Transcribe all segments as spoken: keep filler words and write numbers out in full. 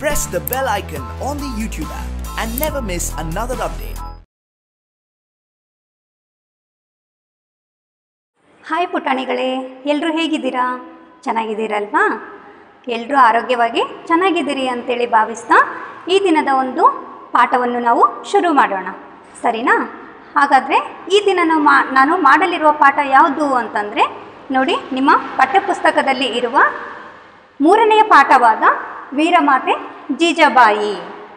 press the bell icon on the YouTube app and never miss another update. Hi ಪುಟಾಣಿಗಳೇ, ಎಲ್ಲರೂ ಹೇಗಿದ್ದೀರಾ? ಚೆನ್ನಾಗಿದ್ದೀರಲ್ವಾ? ಎಲ್ಲರೂ ಆರೋಗ್ಯವಾಗಿ ಚೆನ್ನಾಗಿದ್ದೀರಿ ಅಂತೇಳಿ ಭಾವಿಸ್ತಾ ಈ ದಿನದ ಒಂದು ಪಾಠವನ್ನು ನಾವು ಶುರು ಮಾಡೋಣ, ಸರಿನಾ? ಹಾಗಾದರೆ ಈ ದಿನ ನಾವು ಮಾ ನಾನು ಮಾಡಲಿರುವ ಪಾಠ ಯಾವುದು ಅಂತಂದರೆ ನೋಡಿ, ನಿಮ್ಮ ಪಠ್ಯಪುಸ್ತಕದಲ್ಲಿ ಇರುವ ಮೂರನೆಯ ಪಾಠವಾದ ವೀರಮಾತೆ ಜೀಜಾಬಾಯಿ.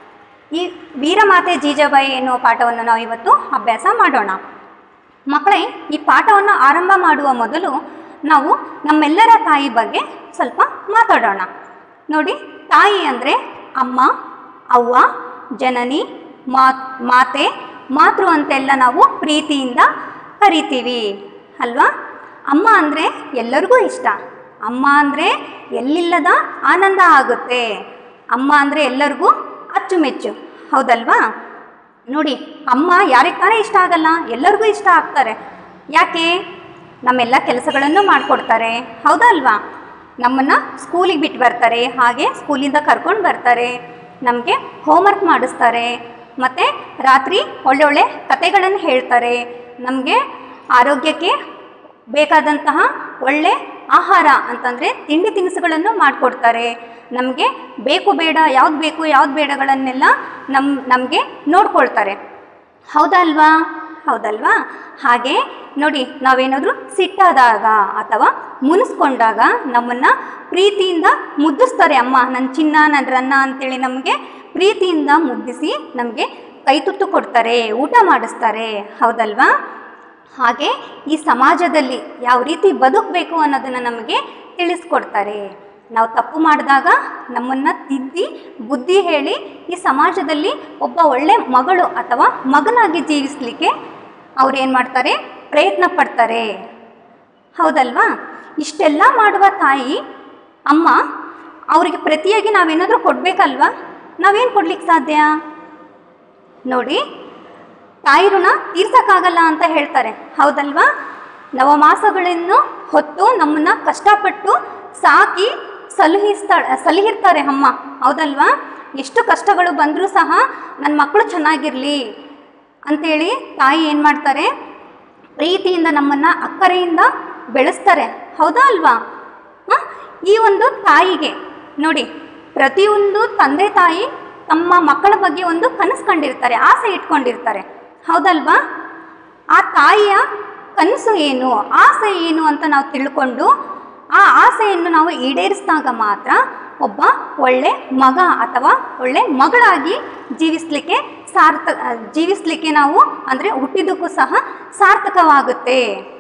ಈ ವೀರಮಾತೆ ಜೀಜಾಬಾಯಿ ಎನ್ನುವ ಪಾಠವನ್ನು ನಾವು ಇವತ್ತು ಅಭ್ಯಾಸ ಮಾಡೋಣ. ಮಕ್ಕಳೇ, ಈ ಪಾಠವನ್ನು ಆರಂಭ ಮಾಡುವ ಮೊದಲು ನಾವು ನಮ್ಮೆಲ್ಲರ ತಾಯಿ ಬಗ್ಗೆ ಸ್ವಲ್ಪ ಮಾತಾಡೋಣ. ನೋಡಿ, ತಾಯಿ ಅಂದರೆ ಅಮ್ಮ, ಅವ್ವ, ಜನನಿ, ಮಾತ್ ಮಾತೆ, ಮಾತೃ ಅಂತೆಲ್ಲ ನಾವು ಪ್ರೀತಿಯಿಂದ ಕರಿತೀವಿ ಅಲ್ವಾ? ಅಮ್ಮ ಅಂದರೆ ಎಲ್ಲರಿಗೂ ಇಷ್ಟ. ಅಮ್ಮ ಅಂದರೆ ಎಲ್ಲಿಲ್ಲದ ಆನಂದ ಆಗುತ್ತೆ. ಅಮ್ಮ ಅಂದರೆ ಎಲ್ಲರಿಗೂ ಅಚ್ಚುಮೆಚ್ಚು, ಹೌದಲ್ವಾ? ನೋಡಿ, ಅಮ್ಮ ಯಾರಿಗೆ ತಾನೇ ಇಷ್ಟ ಆಗಲ್ಲ, ಎಲ್ಲರಿಗೂ ಇಷ್ಟ ಆಗ್ತಾರೆ. ಯಾಕೆ? ನಮ್ಮೆಲ್ಲ ಕೆಲಸಗಳನ್ನು ಮಾಡಿಕೊಡ್ತಾರೆ, ಹೌದಲ್ವಾ? ನಮ್ಮನ್ನು ಸ್ಕೂಲಿಗೆ ಬಿಟ್ಟು ಬರ್ತಾರೆ, ಹಾಗೆ ಸ್ಕೂಲಿಂದ ಕರ್ಕೊಂಡು ಬರ್ತಾರೆ, ನಮಗೆ ಹೋಮ್ವರ್ಕ್ ಮಾಡಿಸ್ತಾರೆ, ಮತ್ತು ರಾತ್ರಿ ಒಳ್ಳೊಳ್ಳೆ ಕತೆಗಳನ್ನು ಹೇಳ್ತಾರೆ, ನಮಗೆ ಆರೋಗ್ಯಕ್ಕೆ ಬೇಕಾದಂತಹ ಒಳ್ಳೆ ಆಹಾರ ಅಂತಂದರೆ ತಿಂಡಿ ತಿನಿಸುಗಳನ್ನು ಮಾಡಿಕೊಡ್ತಾರೆ, ನಮಗೆ ಬೇಕು ಬೇಡ ಯಾವ್ದು ಬೇಕು ಯಾವ್ದು ಬೇಡಗಳನ್ನೆಲ್ಲ ನಮ್ಮ ನಮಗೆ ನೋಡ್ಕೊಳ್ತಾರೆ, ಹೌದಲ್ವಾ? ಹೌದಲ್ವಾ? ಹಾಗೆ ನೋಡಿ, ನಾವೇನಾದರೂ ಸಿಟ್ಟಾದಾಗ ಅಥವಾ ಮುನಿಸ್ಕೊಂಡಾಗ ನಮ್ಮನ್ನು ಪ್ರೀತಿಯಿಂದ ಮುದ್ದಿಸ್ತಾರೆ ಅಮ್ಮ. ನನ್ನ ಚಿನ್ನ, ನನ್ನ ರನ್ನ ಅಂತೇಳಿ ನಮಗೆ ಪ್ರೀತಿಯಿಂದ ಮುದ್ದಿಸಿ ನಮಗೆ ಕೈ ತುತ್ತು ಕೊಡ್ತಾರೆ, ಊಟ ಮಾಡಿಸ್ತಾರೆ, ಹೌದಲ್ವಾ? ಹಾಗೆ ಈ ಸಮಾಜದಲ್ಲಿ ಯಾವ ರೀತಿ ಬದುಕಬೇಕು ಅನ್ನೋದನ್ನು ನಮಗೆ ತಿಳಿಸ್ಕೊಡ್ತಾರೆ. ನಾವು ತಪ್ಪು ಮಾಡಿದಾಗ ನಮ್ಮನ್ನು ತಿದ್ದಿ ಬುದ್ಧಿ ಹೇಳಿ ಈ ಸಮಾಜದಲ್ಲಿ ಒಬ್ಬ ಒಳ್ಳೆ ಮಗಳು ಅಥವಾ ಮಗನಾಗಿ ಜೀವಿಸಲಿಕ್ಕೆ ಅವ್ರು ಏನು ಮಾಡ್ತಾರೆ? ಪ್ರಯತ್ನ ಪಡ್ತಾರೆ, ಹೌದಲ್ವಾ? ಇಷ್ಟೆಲ್ಲ ಮಾಡುವ ತಾಯಿ ಅಮ್ಮ, ಅವರಿಗೆ ಪ್ರತಿಯಾಗಿ ನಾವೇನಾದರೂ ಕೊಡಬೇಕಲ್ವಾ? ನಾವೇನು ಕೊಡ್ಲಿಕ್ಕೆ ಸಾಧ್ಯ? ನೋಡಿ, ತಾಯಿ ಋಣ ತೀರ್ಸಕ್ಕಾಗಲ್ಲ ಅಂತ ಹೇಳ್ತಾರೆ, ಹೌದಲ್ವಾ? ನವಮಾಸಗಳನ್ನು ಹೊತ್ತು ನಮ್ಮನ್ನು ಕಷ್ಟಪಟ್ಟು ಸಾಕಿ ಸಲಹಿಸ್ತಾ ಸಲಹಿರ್ತಾರೆ ಅಮ್ಮ, ಹೌದಲ್ವಾ? ಎಷ್ಟು ಕಷ್ಟಗಳು ಬಂದರೂ ಸಹ ನನ್ನ ಮಕ್ಕಳು ಚೆನ್ನಾಗಿರಲಿ ಅಂಥೇಳಿ ತಾಯಿ ಏನು ಮಾಡ್ತಾರೆ? ಪ್ರೀತಿಯಿಂದ ನಮ್ಮನ್ನು ಅಕ್ಕರೆಯಿಂದ ಬೆಳೆಸ್ತಾರೆ, ಹೌದಾ ಅಲ್ವಾ? ಈ ಒಂದು ತಾಯಿಗೆ ನೋಡಿ, ಪ್ರತಿಯೊಂದು ತಂದೆ ತಾಯಿ ತಮ್ಮ ಮಕ್ಕಳ ಬಗ್ಗೆ ಒಂದು ಕನಸು ಕಂಡಿರ್ತಾರೆ, ಆಸೆ ಇಟ್ಕೊಂಡಿರ್ತಾರೆ, ಹೌದಲ್ವಾ? ಆ ತಾಯಿಯ ಕನಸು ಏನು, ಆಸೆ ಏನು ಅಂತ ನಾವು ತಿಳ್ಕೊಂಡು ಆ ಆಸೆಯನ್ನು ನಾವು ಈಡೇರಿಸಿದಾಗ ಮಾತ್ರ ಒಬ್ಬ ಒಳ್ಳೆ ಮಗ ಅಥವಾ ಒಳ್ಳೆ ಮಗಳಾಗಿ ಜೀವಿಸಲಿಕ್ಕೆ ಸಾರ್ಥ ಜೀವಿಸಲಿಕ್ಕೆ ನಾವು ಅಂದರೆ ಹುಟ್ಟಿದ್ದಕ್ಕೂ ಸಹ ಸಾರ್ಥಕವಾಗುತ್ತೆ,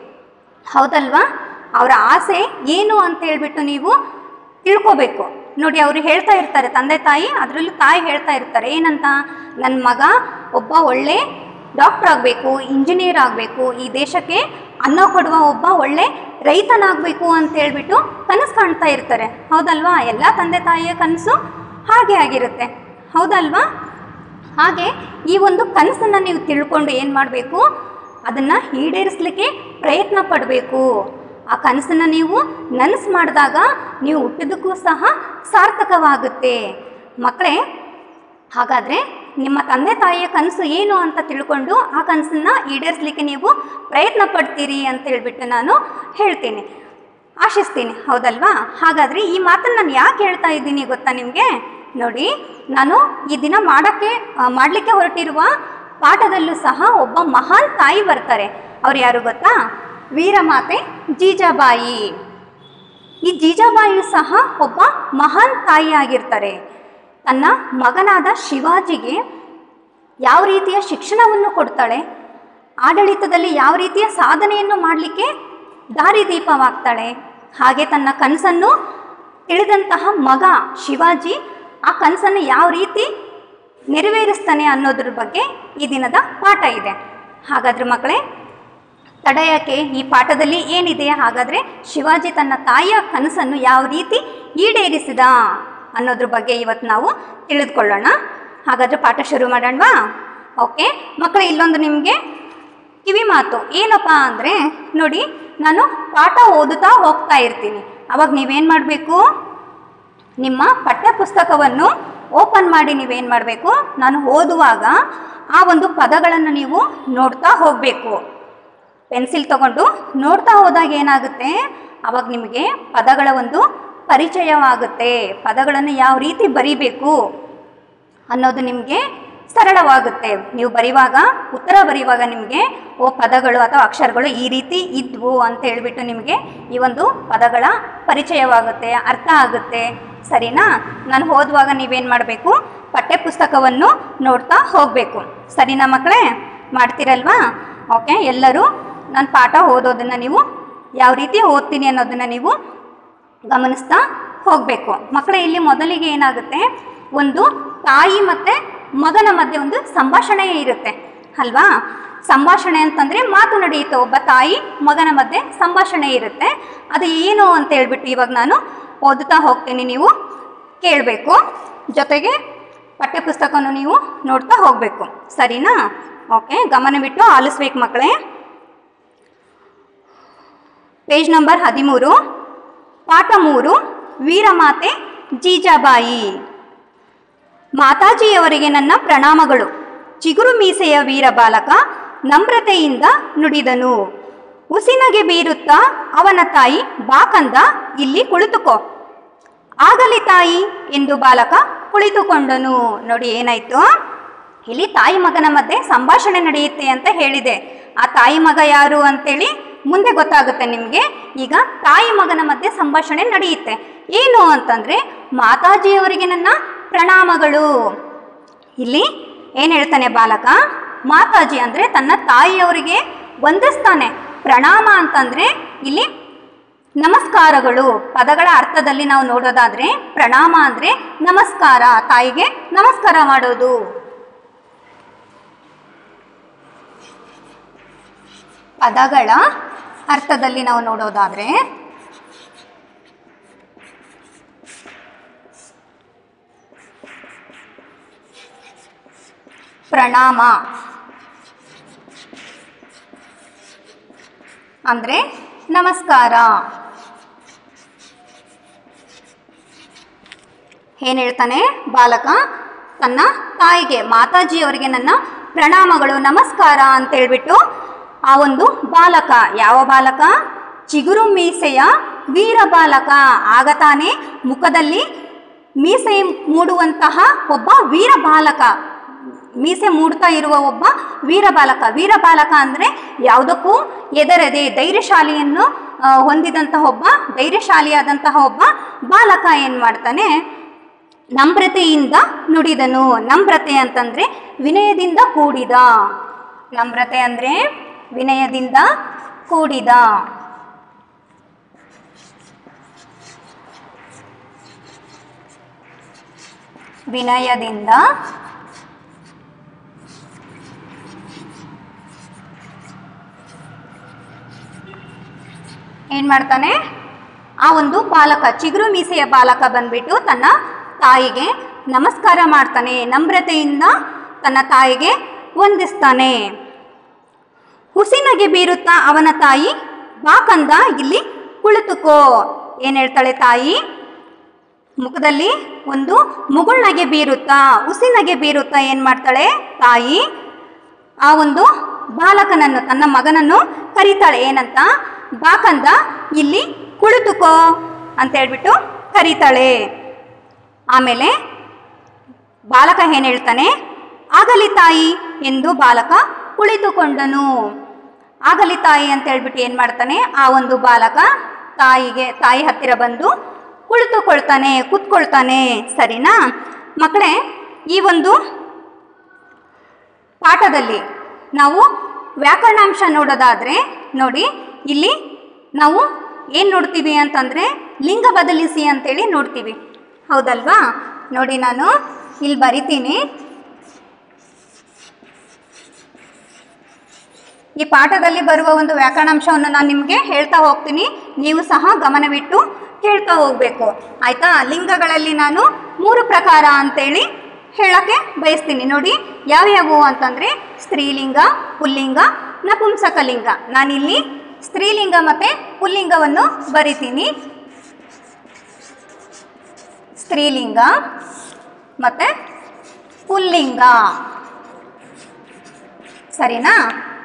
ಹೌದಲ್ವಾ? ಅವರ ಆಸೆ ಏನು ಅಂತ ಹೇಳ್ಬಿಟ್ಟು ನೀವು ತಿಳ್ಕೋಬೇಕು. ನೋಡಿ, ಅವರು ಹೇಳ್ತಾ ಇರ್ತಾರೆ, ತಂದೆ ತಾಯಿ ಅದರಲ್ಲೂ ತಾಯಿ ಹೇಳ್ತಾ ಇರ್ತಾರೆ, ಏನಂತ? ನನ್ನ ಮಗ ಒಬ್ಬ ಒಳ್ಳೆ ಡಾಕ್ಟರ್ ಆಗಬೇಕು, ಇಂಜಿನಿಯರ್ ಆಗಬೇಕು, ಈ ದೇಶಕ್ಕೆ ಅನ್ನ ಕೊಡುವ ಒಬ್ಬ ಒಳ್ಳೆ ರೈತನಾಗಬೇಕು ಅಂತ ಹೇಳ್ಬಿಟ್ಟು ಕನಸು ಕಾಣ್ತಾ ಇರ್ತಾರೆ, ಹೌದಲ್ವಾ? ಎಲ್ಲ ತಂದೆ ತಾಯಿಯ ಕನಸು ಹಾಗೆ ಆಗಿರುತ್ತೆ, ಹೌದಲ್ವಾ? ಹಾಗೆ ಈ ಒಂದು ಕನಸನ್ನು ನೀವು ತಿಳ್ಕೊಂಡು ಏನು ಮಾಡಬೇಕು? ಅದನ್ನು ಈಡೇರಿಸಲಿಕ್ಕೆ ಪ್ರಯತ್ನ ಪಡಬೇಕು. ಆ ಕನಸನ್ನು ನೀವು ನನಸು ಮಾಡಿದಾಗ ನೀವು ಹುಟ್ಟಿದ್ದಕ್ಕೂ ಸಹ ಸಾರ್ಥಕವಾಗುತ್ತೆ. ಮಕ್ಕಳೇ, ಹಾಗಾದರೆ ನಿಮ್ಮ ತಂದೆ ತಾಯಿಯ ಕನಸು ಏನು ಅಂತ ತಿಳ್ಕೊಂಡು ಆ ಕನಸನ್ನು ಈಡೇರಿಸಲಿಕ್ಕೆ ನೀವು ಪ್ರಯತ್ನ ಪಡ್ತೀರಿ ಅಂತ ಹೇಳ್ಬಿಟ್ಟು ನಾನು ಹೇಳ್ತೀನಿ, ಆಶಿಸ್ತೀನಿ, ಹೌದಲ್ವಾ? ಹಾಗಾದರೆ ಈ ಮಾತನ್ನು ನಾನು ಯಾಕೆ ಹೇಳ್ತಾ ಇದ್ದೀನಿ ಗೊತ್ತಾ ನಿಮಗೆ? ನೋಡಿ, ನಾನು ಈ ದಿನ ಮಾಡೋಕ್ಕೆ ಮಾಡಲಿಕ್ಕೆ ಹೊರಟಿರುವ ಪಾಠದಲ್ಲೂ ಸಹ ಒಬ್ಬ ಮಹಾನ್ ತಾಯಿ ಬರ್ತಾರೆ. ಅವ್ರು ಯಾರು ಗೊತ್ತಾ? ವೀರಮಾತೆ ಜೀಜಾಬಾಯಿ. ಈ ಜೀಜಾಬಾಯಿಯು ಸಹ ಒಬ್ಬ ಮಹಾನ್ ತಾಯಿ ಆಗಿರ್ತಾರೆ. ತನ್ನ ಮಗನಾದ ಶಿವಾಜಿಗೆ ಯಾವ ರೀತಿಯ ಶಿಕ್ಷಣವನ್ನು ಕೊಡ್ತಾಳೆ, ಆಡಳಿತದಲ್ಲಿ ಯಾವ ರೀತಿಯ ಸಾಧನೆಯನ್ನು ಮಾಡಲಿಕ್ಕೆ ದಾರಿದೀಪವಾಗ್ತಾಳೆ, ಹಾಗೆ ತನ್ನ ಕನಸನ್ನು ತಿಳಿದಂತಹ ಮಗ ಶಿವಾಜಿ ಆ ಕನಸನ್ನು ಯಾವ ರೀತಿ ನೆರವೇರಿಸ್ತಾನೆ ಅನ್ನೋದ್ರ ಬಗ್ಗೆ ಈ ದಿನದ ಪಾಠ ಇದೆ. ಹಾಗಾದರೆ ಮಕ್ಕಳೇ, ತಡೆಯೋಕ್ಕೆ ಈ ಪಾಠದಲ್ಲಿ ಏನಿದೆ? ಹಾಗಾದರೆ ಶಿವಾಜಿ ತನ್ನ ತಾಯಿಯ ಕನಸನ್ನು ಯಾವ ರೀತಿ ಈಡೇರಿಸಿದ ಅನ್ನೋದ್ರ ಬಗ್ಗೆ ಇವತ್ತು ನಾವು ತಿಳಿದುಕೊಳ್ಳೋಣ. ಹಾಗಾದರೆ ಪಾಠ ಶುರು ಮಾಡೋಣವಾ? ಓಕೆ ಮಕ್ಕಳೇ, ಇಲ್ಲೊಂದು ನಿಮಗೆ ಕಿವಿ ಮಾತು ಏನಪ್ಪ ಅಂದರೆ, ನೋಡಿ, ನಾನು ಪಾಠ ಓದುತ್ತಾ ಹೋಗ್ತಾ ಇರ್ತೀನಿ, ಅವಾಗ ನೀವೇನು ಮಾಡಬೇಕು? ನಿಮ್ಮ ಪಠ್ಯ ಪುಸ್ತಕವನ್ನು ಓಪನ್ ಮಾಡಿ ನೀವೇನು ಮಾಡಬೇಕು, ನಾನು ಓದುವಾಗ ಆ ಒಂದು ಪದಗಳನ್ನು ನೀವು ನೋಡ್ತಾ ಹೋಗಬೇಕು. ಪೆನ್ಸಿಲ್ ತಗೊಂಡು ನೋಡ್ತಾ ಹೋದಾಗ ಏನಾಗುತ್ತೆ, ಆವಾಗ ನಿಮಗೆ ಪದಗಳ ಒಂದು ಪರಿಚಯವಾಗುತ್ತೆ. ಪದಗಳನ್ನು ಯಾವ ರೀತಿ ಬರಿಬೇಕು ಅನ್ನೋದು ನಿಮಗೆ ಸರಳವಾಗುತ್ತೆ. ನೀವು ಬರೆಯುವಾಗ, ಉತ್ತರ ಬರೆಯುವಾಗ ನಿಮಗೆ ಓ ಪದಗಳು ಅಥವಾ ಅಕ್ಷರಗಳು ಈ ರೀತಿ ಇದ್ವು ಅಂತ ಹೇಳಿಬಿಟ್ಟು ನಿಮಗೆ ಈ ಒಂದು ಪದಗಳ ಪರಿಚಯವಾಗುತ್ತೆ, ಅರ್ಥ ಆಗುತ್ತೆ. ಸರಿನಾ? ನಾನು ಓದುವಾಗ ನೀವೇನು ಮಾಡಬೇಕು, ಪಠ್ಯಪುಸ್ತಕವನ್ನು ನೋಡ್ತಾ ಹೋಗಬೇಕು. ಸರಿನಾ ಮಕ್ಕಳೇ? ಮಾಡ್ತೀರಲ್ವಾ? ಓಕೆ, ಎಲ್ಲರೂ ನಾನು ಪಾಠ ಓದೋದನ್ನು ನೀವು ಯಾವ ರೀತಿ ಓದ್ತೀನಿ ಅನ್ನೋದನ್ನು ನೀವು ಗಮನಿಸ್ತಾ ಹೋಗಬೇಕು. ಮಕ್ಕಳೇ, ಇಲ್ಲಿ ಮೊದಲಿಗೆ ಏನಾಗುತ್ತೆ, ಒಂದು ತಾಯಿ ಮತ್ತು ಮಗನ ಮಧ್ಯೆ ಒಂದು ಸಂಭಾಷಣೆ ಇರುತ್ತೆ ಅಲ್ವಾ? ಸಂಭಾಷಣೆ ಅಂತಂದರೆ ಮಾತು ನಡೆಯುತ್ತೆ, ಒಬ್ಬ ತಾಯಿ ಮಗನ ಮಧ್ಯೆ ಸಂಭಾಷಣೆ ಇರುತ್ತೆ. ಅದು ಏನು ಅಂತ ಹೇಳ್ಬಿಟ್ಟು ಇವಾಗ ನಾನು ಓದುತ್ತಾ ಹೋಗ್ತೀನಿ, ನೀವು ಕೇಳಬೇಕು. ಜೊತೆಗೆ ಪಠ್ಯಪುಸ್ತಕವನ್ನು ನೀವು ನೋಡ್ತಾ ಹೋಗಬೇಕು. ಸರಿನಾ? ಓಕೆ, ಗಮನವಿಟ್ಟು ಆಲಿಸ್ಬೇಕು ಮಕ್ಕಳೇ. ಪೇಜ್ ನಂಬರ್ ಹದಿಮೂರು, ಪಾಠ ಮೂರು, ವೀರಮಾತೆ ಜೀಜಾಬಾಯಿ. ಮಾತಾಜಿಯವರಿಗೆ ನನ್ನ ಪ್ರಣಾಮಗಳು. ಚಿಗುರು ಮೀಸೆಯ ವೀರ ಬಾಲಕ ನಮ್ರತೆಯಿಂದ ನುಡಿದನು. ಉಸಿನಗೆ ಬೀರುತ್ತಾ ಅವನ ತಾಯಿ, ಬಾಕಂದ ಇಲ್ಲಿ ಕುಳಿತುಕೋ. ಆಗಲಿ ತಾಯಿ ಎಂದು ಬಾಲಕ ಕುಳಿತುಕೊಂಡನು. ನೋಡಿ ಏನಾಯ್ತು, ಇಲ್ಲಿ ತಾಯಿ ಮಗನ ಮಧ್ಯೆ ಸಂಭಾಷಣೆ ನಡೆಯುತ್ತೆ ಅಂತ ಹೇಳಿದೆ. ಆ ತಾಯಿ ಮಗ ಯಾರು ಅಂತೇಳಿ ಮುಂದೆ ಗೊತ್ತಾಗುತ್ತೆ ನಿಮಗೆ. ಈಗ ತಾಯಿ ಮಗನ ಮಧ್ಯೆ ಸಂಭಾಷಣೆ ನಡೆಯುತ್ತೆ. ಏನು ಅಂತಂದರೆ, ಮಾತಾಜಿಯವರಿಗೆ ನನ್ನ ಪ್ರಣಾಮಗಳು. ಇಲ್ಲಿ ಏನು ಹೇಳ್ತಾನೆ ಬಾಲಕ, ಮಾತಾಜಿ ಅಂದರೆ ತನ್ನ ತಾಯಿಯವರಿಗೆ ವಂದಿಸ್ತಾನೆ. ಪ್ರಣಾಮ ಅಂತಂದರೆ ಇಲ್ಲಿ ನಮಸ್ಕಾರಗಳು. ಪದಗಳ ಅರ್ಥದಲ್ಲಿ ನಾವು ನೋಡೋದಾದರೆ ಪ್ರಣಾಮ ಅಂದರೆ ನಮಸ್ಕಾರ, ತಾಯಿಗೆ ನಮಸ್ಕಾರ ಮಾಡೋದು. ಪದಗಳ ಅರ್ಥದಲ್ಲಿ ನಾವು ನೋಡೋದಾದರೆ ಪ್ರಣಾಮ ಅಂದರೆ ನಮಸ್ಕಾರ. ಏನು ಹೇಳ್ತಾನೆ ಬಾಲಕ, ತನ್ನ ತಾಯಿಗೆ, ಮಾತಾಜಿಯವರಿಗೆ ನನ್ನ ಪ್ರಣಾಮಗಳು, ನಮಸ್ಕಾರ ಅಂತ ಹೇಳ್ಬಿಟ್ಟು ಆ ಒಂದು ಬಾಲಕ, ಯಾವ ಬಾಲಕ, ಚಿಗುರು ಮೀಸೆಯ ವೀರ ಬಾಲಕ. ಆಗ ತಾನೇ ಮುಖದಲ್ಲಿ ಮೀಸೆ ಮೂಡುವಂತಹ ಒಬ್ಬ ವೀರ ಬಾಲಕ, ಮೀಸೆ ಮೂಡ್ತಾ ಇರುವ ಒಬ್ಬ ವೀರ ಬಾಲಕ. ವೀರ ಬಾಲಕ ಅಂದರೆ ಯಾವುದಕ್ಕೂ ಎದರದೆ ಧೈರ್ಯಶಾಲಿಯನ್ನು ಹೊಂದಿದಂತಹ ಒಬ್ಬ, ಧೈರ್ಯಶಾಲಿಯಾದಂತಹ ಒಬ್ಬ ಬಾಲಕ ಏನು ಮಾಡ್ತಾನೆ, ನಮ್ರತೆಯಿಂದ ನುಡಿದನು. ನಮ್ರತೆ ಅಂತಂದರೆ ವಿನಯದಿಂದ ಕೂಡಿದ. ನಮ್ರತೆ ಅಂದರೆ ವಿನಯದಿಂದ ಕೂಡಿದ. ವಿನಯದಿಂದ ಏನು ಮಾಡ್ತಾನೆ, ಆ ಒಂದು ಬಾಲಕ, ಚಿಗುರು ಮೀಸೆಯ ಬಾಲಕ ಬಂದ್ಬಿಟ್ಟು ತನ್ನ ತಾಯಿಗೆ ನಮಸ್ಕಾರ ಮಾಡ್ತಾನೆ. ನಮ್ರತೆಯಿಂದ ತನ್ನ ತಾಯಿಗೆ ವಂದಿಸ್ತಾನೆ. ಹುಸಿನಗೆ ಬೀರುತ್ತಾ ಅವನ ತಾಯಿ, ಬಾಕಂದ ಇಲ್ಲಿ ಕುಳಿತುಕೋ. ಏನು ಹೇಳ್ತಾಳೆ ತಾಯಿ, ಮುಖದಲ್ಲಿ ಒಂದು ಮುಗುಳ್ನಗೆ ಬೀರುತ್ತಾ, ಹುಸಿನಗೆ ಬೀರುತ್ತಾ ಏನು ಮಾಡ್ತಾಳೆ ತಾಯಿ, ಆ ಒಂದು ಬಾಲಕನನ್ನು, ತನ್ನ ಮಗನನ್ನು ಕರೀತಾಳೆ. ಏನಂತ, ಬಾಕಂದ ಇಲ್ಲಿ ಕುಳಿತುಕೋ ಅಂತ ಹೇಳ್ಬಿಟ್ಟು ಕರೀತಾಳೆ. ಆಮೇಲೆ ಬಾಲಕ ಏನು ಹೇಳ್ತಾನೆ, ಆಗಲಿ ತಾಯಿ ಎಂದು ಬಾಲಕ ಕುಳಿತುಕೊಂಡನು. ಆಗಲಿ ತಾಯಿ ಅಂತ ಹೇಳ್ಬಿಟ್ಟು ಏನು ಮಾಡ್ತಾನೆ, ಆ ಒಂದು ಬಾಲಕ ತಾಯಿಗೆ, ತಾಯಿ ಹತ್ತಿರ ಬಂದು ಕುಳಿತುಕೊಳ್ತಾನೆ, ಕೂತ್ಕೊಳ್ತಾನೆ. ಸರಿನಾ ಮಕ್ಕಳೇ? ಈ ಒಂದು ಪಾಠದಲ್ಲಿ ನಾವು ವ್ಯಾಕರಣಾಂಶ ನೋಡೋದಾದರೆ ನೋಡಿ, ಇಲ್ಲಿ ನಾವು ಏನು ನೋಡ್ತೀವಿ ಅಂತಂದರೆ ಲಿಂಗ ಬದಲಿಸಿ ಅಂತೇಳಿ ನೋಡ್ತೀವಿ, ಹೌದಲ್ವಾ? ನೋಡಿ ನಾನು ಇಲ್ಲಿ ಬರಿತೀನಿ. ಈ ಪಾಠದಲ್ಲಿ ಬರುವ ಒಂದು ವ್ಯಾಕರಣಾಂಶವನ್ನು ನಾನು ನಿಮಗೆ ಹೇಳ್ತಾ ಹೋಗ್ತೀನಿ, ನೀವು ಸಹ ಗಮನವಿಟ್ಟು ಕೇಳ್ತಾ ಹೋಗಬೇಕು, ಆಯಿತಾ? ಲಿಂಗಗಳಲ್ಲಿ ನಾನು ಮೂರು ಪ್ರಕಾರ ಅಂತೇಳಿ ಹೇಳೋಕ್ಕೆ ಬಯಸ್ತೀನಿ. ನೋಡಿ ಯಾವ್ಯಾವು ಅಂತಂದರೆ ಸ್ತ್ರೀಲಿಂಗ, ಪುಲ್ಲಿಂಗ, ನಪುಂಸಕಲಿಂಗ. ನಾನಿಲ್ಲಿ ಸ್ತ್ರೀಲಿಂಗ ಮತ್ತು ಪುಲ್ಲಿಂಗವನ್ನು ಬರಿತೀನಿ. ಸ್ತ್ರೀಲಿಂಗ ಮತ್ತು ಪುಲ್ಲಿಂಗ. ಸರಿನಾ?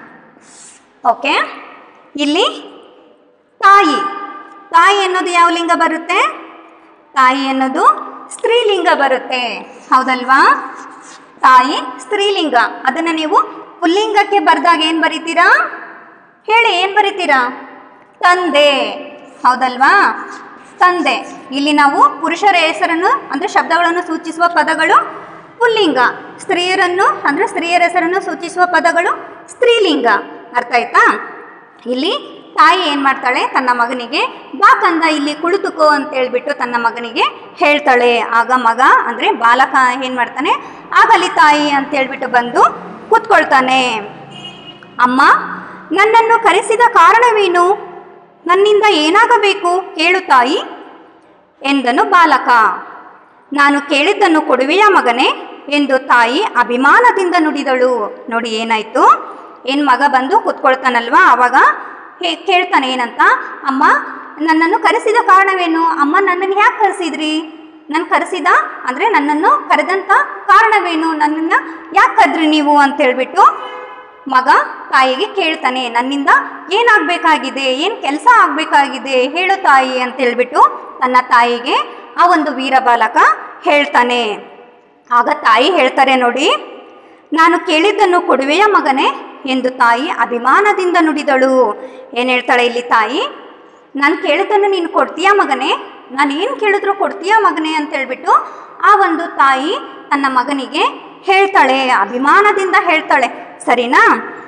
ಓಕೆ. ಇಲ್ಲಿ ತಾಯಿ ತಾಯಿ ಅನ್ನೋದು ಯಾವ ಲಿಂಗ ಬರುತ್ತೆ? ತಾಯಿ ಅನ್ನೋದು ಸ್ತ್ರೀಲಿಂಗ ಬರುತ್ತೆ. ಹೌದಲ್ವಾ? ತಾಯಿ ಸ್ತ್ರೀಲಿಂಗ. ಅದನ್ನು ನೀವು ಪುಲ್ಲಿಂಗಕ್ಕೆ ಬರೆದಾಗ ಏನು ಬರೀತೀರಾ? ಹೇಳಿ, ಏನು ಬರೀತೀರಾ? ತಂದೆ. ಹೌದಲ್ವಾ? ತಂದೆ. ಇಲ್ಲಿ ನಾವು ಪುರುಷರ ಹೆಸರನ್ನು ಅಂದರೆ ಶಬ್ದಗಳನ್ನು ಸೂಚಿಸುವ ಪದಗಳು ಪುಲ್ಲಿಂಗ, ಸ್ತ್ರೀಯರನ್ನು ಅಂದರೆ ಸ್ತ್ರೀಯರ ಹೆಸರನ್ನು ಸೂಚಿಸುವ ಪದಗಳು ಸ್ತ್ರೀಲಿಂಗ. ಅರ್ಥ ಆಯ್ತಾ? ಇಲ್ಲಿ ತಾಯಿ ಏನು ಮಾಡ್ತಾಳೆ, ತನ್ನ ಮಗನಿಗೆ ಬಾ ಕಂದ ಇಲ್ಲಿ ಕುಳಿತುಕೋ ಅಂತ ಹೇಳ್ಬಿಟ್ಟು ತನ್ನ ಮಗನಿಗೆ ಹೇಳ್ತಾಳೆ. ಆಗ ಮಗ ಅಂದರೆ ಬಾಲಕ ಏನು ಮಾಡ್ತಾನೆ, ಆಗಲಿ ತಾಯಿ ಅಂತ ಹೇಳ್ಬಿಟ್ಟು ಬಂದು ಕೂತ್ಕೊಳ್ತಾನೆ. ಅಮ್ಮ, ನನ್ನನ್ನು ಕರೆಸಿದ ಕಾರಣವೇನು? ನನ್ನಿಂದ ಏನಾಗಬೇಕು ಕೇಳು ತಾಯಿ ಎಂದನು ಬಾಲಕ. ನಾನು ಕೇಳಿದ್ದನ್ನು ಕೊಡುವೆಯ ಮಗನೇ ಎಂದು ತಾಯಿ ಅಭಿಮಾನದಿಂದ ನುಡಿದಳು. ನೋಡಿ ಏನಾಯಿತು, ಏನು ಮಗ ಬಂದು ಕೂತ್ಕೊಳ್ತಾನಲ್ವಾ, ಆವಾಗ ಹೇ ಕೇಳ್ತಾನೆ ಏನಂತ, ಅಮ್ಮ ನನ್ನನ್ನು ಕರೆಸಿದ ಕಾರಣವೇನು? ಅಮ್ಮ ನನ್ನನ್ನು ಯಾಕೆ ಕರೆಸಿದ್ರಿ? ನನ್ನ ಕರೆಸಿದ ಅಂದರೆ ನನ್ನನ್ನು ಕರೆದಂಥ ಕಾರಣವೇನು? ನನ್ನನ್ನು ಯಾಕೆ ಕರೆದ್ರಿ ನೀವು ಅಂತೇಳ್ಬಿಟ್ಟು ಮಗ ತಾಯಿಗೆ ಕೇಳ್ತಾನೆ. ನನ್ನಿಂದ ಏನಾಗಬೇಕಾಗಿದೆ, ಏನು ಕೆಲಸ ಆಗಬೇಕಾಗಿದೆ ಹೇಳು ತಾಯಿ ಅಂತೇಳ್ಬಿಟ್ಟು ತನ್ನ ತಾಯಿಗೆ ಆ ಒಂದು ವೀರಬಾಲಕ ಹೇಳ್ತಾನೆ. ಆಗ ತಾಯಿ ಹೇಳ್ತಾರೆ ನೋಡಿ, ನಾನು ಕೇಳಿದ್ದನ್ನು ಕೊಡುವೆಯ ಮಗನೇ ಎಂದು ತಾಯಿ ಅಭಿಮಾನದಿಂದ ನುಡಿದಳು. ಏನು ಹೇಳ್ತಾಳೆ ಇಲ್ಲಿ ತಾಯಿ? ನಾನು ಕೇಳಿದ್ದನ್ನು ನೀನು ಕೊಡ್ತೀಯಾ ಮಗನೇ? ನಾನು ಏನು ಕೇಳಿದ್ರು ಕೊಡ್ತೀಯಾ ಮಗನೇ ಅಂತೇಳ್ಬಿಟ್ಟು ಆ ಒಂದು ತಾಯಿ ತನ್ನ ಮಗನಿಗೆ ಹೇಳ್ತಾಳೆ, ಅಭಿಮಾನದಿಂದ ಹೇಳ್ತಾಳೆ. ಸರಿನಾ?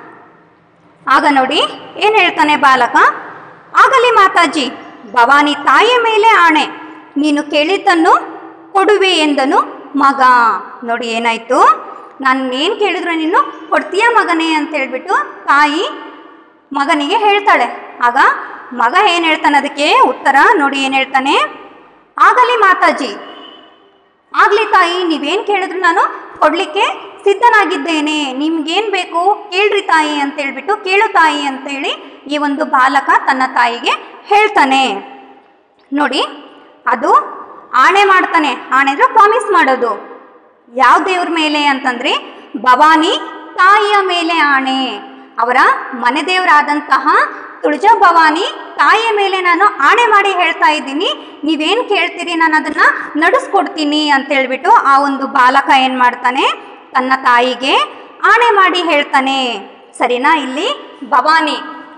ಆಗ ನೋಡಿ ಏನು ಹೇಳ್ತಾನೆ ಬಾಲಕ, ಆಗಲಿ ಮಾತಾಜಿ, ಭವಾನಿ ತಾಯಿಯ ಮೇಲೆ ಆಣೆ, ನೀನು ಕೇಳಿದ್ದನ್ನು ಕೊಡುವೆ ಎಂದನು ಮಗ. ನೋಡಿ ಏನಾಯಿತು, ನಾನು ಏನು ಕೇಳಿದ್ರು ನೀನು ಕೊಡ್ತೀಯಾ ಮಗನೇ ಅಂತೇಳ್ಬಿಟ್ಟು ತಾಯಿ ಮಗನಿಗೆ ಹೇಳ್ತಾಳೆ. ಆಗ ಮಗ ಏನು ಹೇಳ್ತಾನೆ ಅದಕ್ಕೆ ಉತ್ತರ ನೋಡಿ, ಏನು ಹೇಳ್ತಾನೆ, ಆಗಲಿ ಮಾತಾಜಿ, ಆಗಲಿ ತಾಯಿ, ನೀವೇನು ಕೇಳಿದ್ರು ನಾನು ಕೊಡಲಿಕ್ಕೆ ಸಿದ್ಧನಾಗಿದ್ದೇನೆ, ನಿಮ್ಗೇನು ಬೇಕು ಕೇಳ್ರಿ ತಾಯಿ ಅಂತೇಳ್ಬಿಟ್ಟು ಕೇಳು ತಾಯಿ ಅಂತೇಳಿ ಈ ಒಂದು ಬಾಲಕ ತನ್ನ ತಾಯಿಗೆ ಹೇಳ್ತಾನೆ. ನೋಡಿ ಅದು ಆಣೆ ಮಾಡ್ತಾನೆ. ಆಣೆ ಅಂದರೆ ಪ್ರಾಮಿಸ್ ಮಾಡೋದು. ಯಾವ ದೇವ್ರ ಮೇಲೆ ಅಂತಂದರೆ ಭವಾನಿ ತಾಯಿಯ ಮೇಲೆ ಆಣೆ. ಅವರ ಮನೆ ದೇವರಾದಂತಹ ತುಳಜಾ ಭವಾನಿ ತಾಯಿಯ ಮೇಲೆ ನಾನು ಆಣೆ ಮಾಡಿ ಹೇಳ್ತಾ ಇದ್ದೀನಿ, ನೀವೇನು ಕೇಳ್ತೀರಿ ನಾನು ಅದನ್ನು ನಡೆಸ್ಕೊಡ್ತೀನಿ ಅಂತೇಳ್ಬಿಟ್ಟು ಆ ಒಂದು ಬಾಲಕ ಏನು ಮಾಡ್ತಾನೆ, ತನ್ನ ತಾಯಿಗೆ ಆಣೆ ಮಾಡಿ ಹೇಳ್ತಾನೆ. ಸರಿನಾ? ಇಲ್ಲಿ ಭವಾನಿ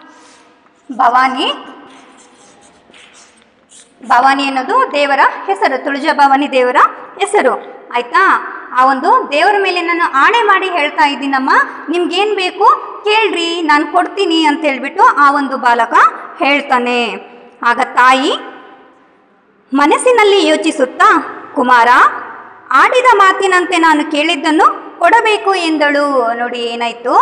ಭವಾನಿ ಭವಾನಿ ಅನ್ನೋದು ದೇವರ ಹೆಸರು, ತುಳಜಾ ಭವಾನಿ ದೇವರ ಹೆಸರು. ಆಯಿತಾ? ಆ ಒಂದು ದೇವರ ಮೇಲೆ ನಾನು ಆಣೆ ಮಾಡಿ ಹೇಳ್ತಾ ಇದ್ದೀನಮ್ಮ, ನಿಮ್ಗೇನು ಬೇಕು ಕೇಳ್ರಿ ನಾನು ಕೊಡ್ತೀನಿ ಅಂತೇಳ್ಬಿಟ್ಟು ಆ ಒಂದು ಬಾಲಕ ಹೇಳ್ತಾನೆ. ಆಗ ತಾಯಿ ಮನಸ್ಸಿನಲ್ಲಿ ಯೋಚಿಸುತ್ತಾ, ಕುಮಾರ, ಆಡಿದ ಮಾತಿನಂತೆ ನಾನು ಕೇಳಿದ್ದನ್ನು ಕೊಡಬೇಕು ಎಂದಳು. ನೋಡಿ ಏನಾಯಿತು,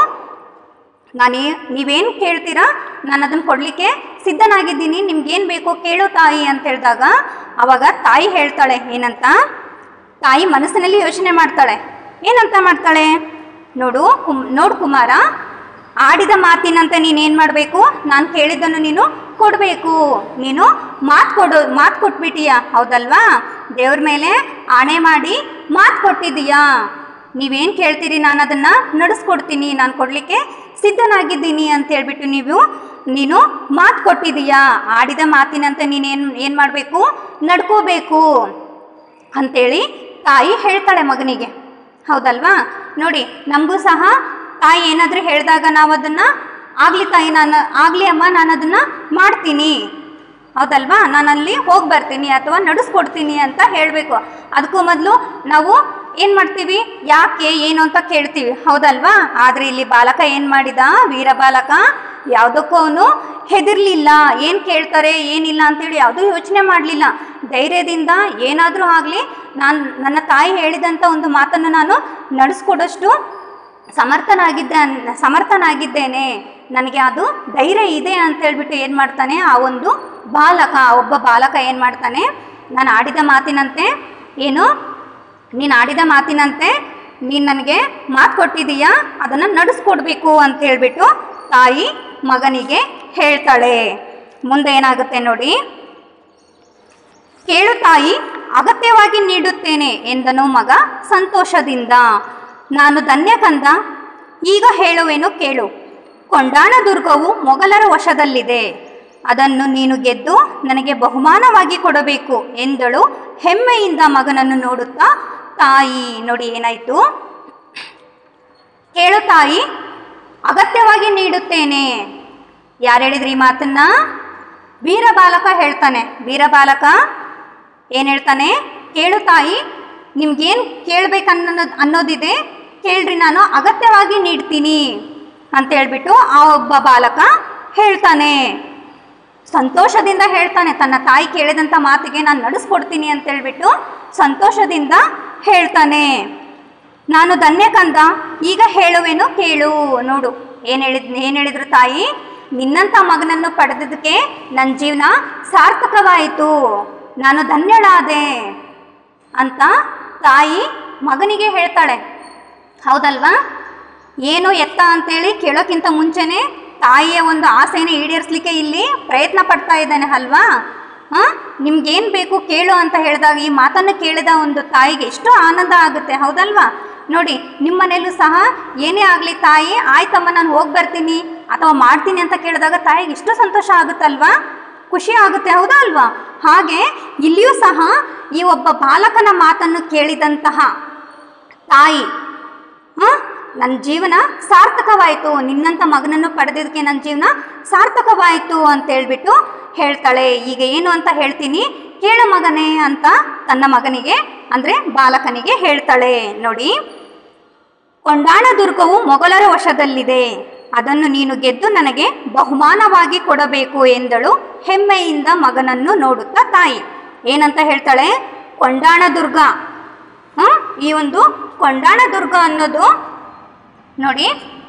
ನಾನೇ ನೀವೇನು ಕೇಳ್ತೀರಾ ನಾನು ಅದನ್ನು ಕೊಡಲಿಕ್ಕೆ ಸಿದ್ಧನಾಗಿದ್ದೀನಿ, ನಿಮ್ಗೇನು ಬೇಕೋ ಕೇಳು ತಾಯಿ ಅಂತ ಹೇಳಿದಾಗ ಆವಾಗ ತಾಯಿ ಹೇಳ್ತಾಳೆ ಏನಂತ, ತಾಯಿ ಮನಸ್ಸಿನಲ್ಲಿ ಯೋಚನೆ ಮಾಡ್ತಾಳೆ. ಏನಂತ ಮಾಡ್ತಾಳೆ ನೋಡು, ಕುಮ್ ನೋಡು ಕುಮಾರ, ಆಡಿದ ಮಾತಿನಂತೆ ನೀನೇನು ಮಾಡಬೇಕು, ನಾನು ಕೇಳಿದ್ದನ್ನು ನೀನು ಕೊಡಬೇಕು. ನೀನು ಮಾತು ಕೊಡು ಮಾತು ಕೊಟ್ಬಿಟ್ಟಿಯಾ, ಹೌದಲ್ವಾ? ದೇವ್ರ ಮೇಲೆ ಆಣೆ ಮಾಡಿ ಮಾತು ಕೊಟ್ಟಿದ್ದೀಯಾ, ನೀವೇನು ಕೇಳ್ತೀರಿ ನಾನು ಅದನ್ನು ನಡೆಸ್ಕೊಡ್ತೀನಿ, ನಾನು ಕೊಡಲಿಕ್ಕೆ ಸಿದ್ಧನಾಗಿದ್ದೀನಿ ಅಂತೇಳ್ಬಿಟ್ಟು ನೀವು ನೀನು ಮಾತು ಕೊಟ್ಟಿದ್ದೀಯಾ. ಆಡಿದ ಮಾತಿನಂತೆ ನೀನೇನು ಏನು ಮಾಡಬೇಕು, ನಡ್ಕೋಬೇಕು ಅಂಥೇಳಿ ತಾಯಿ ಹೇಳ್ತಾಳೆ ಮಗನಿಗೆ. ಹೌದಲ್ವಾ? ನೋಡಿ ನಮಗೂ ಸಹ ತಾಯಿ ಏನಾದರೂ ಹೇಳಿದಾಗ ನಾವು ಅದನ್ನು ಆಗಲಿ ತಾಯಿ ನಾನು ಆಗಲಿ ಅಮ್ಮ ನಾನು ಅದನ್ನು ಮಾಡ್ತೀನಿ, ಹೌದಲ್ವಾ, ನಾನಲ್ಲಿ ಹೋಗಿ ಬರ್ತೀನಿ ಅಥವಾ ನಡೆಸ್ಕೊಡ್ತೀನಿ ಅಂತ ಹೇಳಬೇಕು. ಅದಕ್ಕೂ ಮೊದಲು ನಾವು ಏನು ಮಾಡ್ತೀವಿ, ಯಾಕೆ ಏನು ಅಂತ ಕೇಳ್ತೀವಿ, ಹೌದಲ್ವಾ? ಆದರೆ ಇಲ್ಲಿ ಬಾಲಕ ಏನು ಮಾಡಿದ, ವೀರ ಬಾಲಕ ಯಾವುದಕ್ಕೂ ಅವನು ಹೆದರ್ಲಿಲ್ಲ. ಏನು ಕೇಳ್ತಾರೆ ಏನಿಲ್ಲ ಅಂತೇಳಿ ಯಾವುದೂ ಯೋಚನೆ ಮಾಡಲಿಲ್ಲ. ಧೈರ್ಯದಿಂದ ಏನಾದರೂ ಆಗಲಿ ನಾನು ನನ್ನ ತಾಯಿ ಹೇಳಿದಂಥ ಒಂದು ಮಾತನ್ನು ನಾನು ನಡೆಸ್ಕೊಡೋಷ್ಟು ಸಮರ್ಥನಾಗಿದ್ದೆ ಸಮರ್ಥನಾಗಿದ್ದೇನೆ ನನಗೆ ಅದು ಧೈರ್ಯ ಇದೆ ಅಂತೇಳ್ಬಿಟ್ಟು ಏನು ಮಾಡ್ತಾನೆ ಆ ಒಂದು ಬಾಲಕ, ಒಬ್ಬ ಬಾಲಕ ಏನು ಮಾಡ್ತಾನೆ, ನಾನು ಆಡಿದ ಮಾತಿನಂತೆ ಏನು ನೀನು ಆಡಿದ ಮಾತಿನಂತೆ ನೀನು ನನಗೆ ಮಾತು ಕೊಟ್ಟಿದ್ದೀಯಾ, ಅದನ್ನು ನಡೆಸ್ಕೊಡ್ಬೇಕು ಅಂತ ಹೇಳ್ಬಿಟ್ಟು ತಾಯಿ ಮಗನಿಗೆ ಹೇಳ್ತಾಳೆ. ಮುಂದೆ ಏನಾಗುತ್ತೆ ನೋಡಿ, ಕೇಳು ತಾಯಿ ಅಗತ್ಯವಾಗಿ ನೀಡುತ್ತೇನೆ ಎಂದನು ಮಗ ಸಂತೋಷದಿಂದ. ನಾನು ಧನ್ಯ ಕಂದ, ಈಗ ಹೇಳುವೆನು ಕೇಳು. ಕೊಂಡಾಣ ದುರ್ಗವು ಮೊಘಲರ ವಶದಲ್ಲಿದೆ. ಅದನ್ನು ನೀನು ಗೆದ್ದು ನನಗೆ ಬಹುಮಾನವಾಗಿ ಕೊಡಬೇಕು ಎಂದಳು ಹೆಮ್ಮೆಯಿಂದ ಮಗನನ್ನು ನೋಡುತ್ತಾ ತಾಯಿ. ನೋಡಿ ಏನಾಯಿತು, ಕೇಳು ತಾಯಿ, ಅಗತ್ಯವಾಗಿ ನೀಡುತ್ತೇನೆ. ಯಾರು ಹೇಳಿದ್ರಿ ಈ ಮಾತನ್ನ? ವೀರಬಾಲಕ ಹೇಳ್ತಾನೆ. ವೀರಬಾಲಕ ಏನು ಹೇಳ್ತಾನೆ? ಕೇಳು ತಾಯಿ, ನಿಮ್ಗೇನು ಕೇಳಬೇಕನ್ನೋ ಅನ್ನೋದಿದೆ ಕೇಳ್ರಿ, ನಾನು ಅಗತ್ಯವಾಗಿ ನೀಡ್ತೀನಿ ಅಂತ ಹೇಳ್ಬಿಟ್ಟು ಆ ಒಬ್ಬ ಬಾಲಕ ಹೇಳ್ತಾನೆ. ಸಂತೋಷದಿಂದ ಹೇಳ್ತಾನೆ, ತನ್ನ ತಾಯಿ ಕೇಳಿದಂಥ ಮಾತಿಗೆ ನಾನು ನಡೆಸ್ಕೊಡ್ತೀನಿ ಅಂತ ಹೇಳ್ಬಿಟ್ಟು ಸಂತೋಷದಿಂದ ಹೇಳ್ತಾನೆ. ನಾನು ಧನ್ಯ ಕಂದ, ಈಗ ಹೇಳುವೆನು ಕೇಳು. ನೋಡು ಏನು ಹೇಳಿದ್ ಏನು ಹೇಳಿದ್ರು ತಾಯಿ, ನಿನ್ನಂಥ ಮಗನನ್ನು ಪಡೆದದಕ್ಕೆ ನನ್ನ ಜೀವನ ಸಾರ್ಥಕವಾಯಿತು, ನಾನು ಧನ್ಯಳಾದೆ ಅಂತ ತಾಯಿ ಮಗನಿಗೆ ಹೇಳ್ತಾಳೆ. ಹೌದಲ್ವಾ? ಏನು ಎತ್ತ ಅಂತೇಳಿ ಕೇಳೋಕ್ಕಿಂತ ಮುಂಚೆನೇ ತಾಯಿಯ ಒಂದು ಆಸೆಯನ್ನು ಈಡೇರಿಸಲಿಕ್ಕೆ ಇಲ್ಲಿ ಪ್ರಯತ್ನ ಪಡ್ತಾ ಇದ್ದಾನೆ ಅಲ್ವಾ? ಹಾಂ, ನಿಮ್ಗೇನು ಬೇಕು ಕೇಳು ಅಂತ ಹೇಳಿದಾಗ ಈ ಮಾತನ್ನು ಕೇಳಿದ ಒಂದು ತಾಯಿಗೆ ಎಷ್ಟು ಆನಂದ ಆಗುತ್ತೆ, ಹೌದಲ್ವಾ? ನೋಡಿ, ನಿಮ್ಮ ಮನೆಯಲ್ಲೂ ಸಹ ಏನೇ ಆಗಲಿ ತಾಯಿ ಆಯ್ತಮ್ಮ ನಾನು ಹೋಗಿ ಬರ್ತೀನಿ ಅಥವಾ ಮಾಡ್ತೀನಿ ಅಂತ ಕೇಳಿದಾಗ ತಾಯಿಗೆ ಎಷ್ಟು ಸಂತೋಷ ಆಗುತ್ತಲ್ವಾ, ಖುಷಿ ಆಗುತ್ತೆ, ಹೌದಾ ಅಲ್ವಾ? ಹಾಗೆ ಇಲ್ಲಿಯೂ ಸಹ ಈ ಒಬ್ಬ ಬಾಲಕನ ಮಾತನ್ನು ಕೇಳಿದಂತಹ ತಾಯಿ, ಹಾಂ, ನನ್ನ ಜೀವನ ಸಾರ್ಥಕವಾಯಿತು, ನಿನ್ನಂಥ ಮಗನನ್ನು ಪಡೆದಿದ್ದಕ್ಕೆ ನನ್ನ ಜೀವನ ಸಾರ್ಥಕವಾಯಿತು ಅಂತ ಹೇಳ್ಬಿಟ್ಟು ಹೇಳ್ತಾಳೆ. ಈಗ ಏನು ಅಂತ ಹೇಳ್ತೀನಿ ಕೇಳು ಮಗನೇ ಅಂತ ತನ್ನ ಮಗನಿಗೆ ಅಂದರೆ ಬಾಲಕನಿಗೆ ಹೇಳ್ತಾಳೆ. ನೋಡಿ, ಕೊಂಡಾಣ ದುರ್ಗವು ಮೊಘಲರ ವಶದಲ್ಲಿದೆ. ಅದನ್ನು ನೀನು ಗೆದ್ದು ನನಗೆ ಬಹುಮಾನವಾಗಿ ಕೊಡಬೇಕು ಎಂದಳು ಹೆಮ್ಮೆಯಿಂದ ಮಗನನ್ನು ನೋಡುತ್ತಾ ತಾಯಿ. ಏನಂತ ಹೇಳ್ತಾಳೆ? ಕೊಂಡಾಣ ದುರ್ಗ. ಹಾಂ, ಈ ಒಂದು ಕೊಂಡಾಣ ದುರ್ಗ ಅನ್ನೋದು ನೋಡಿ,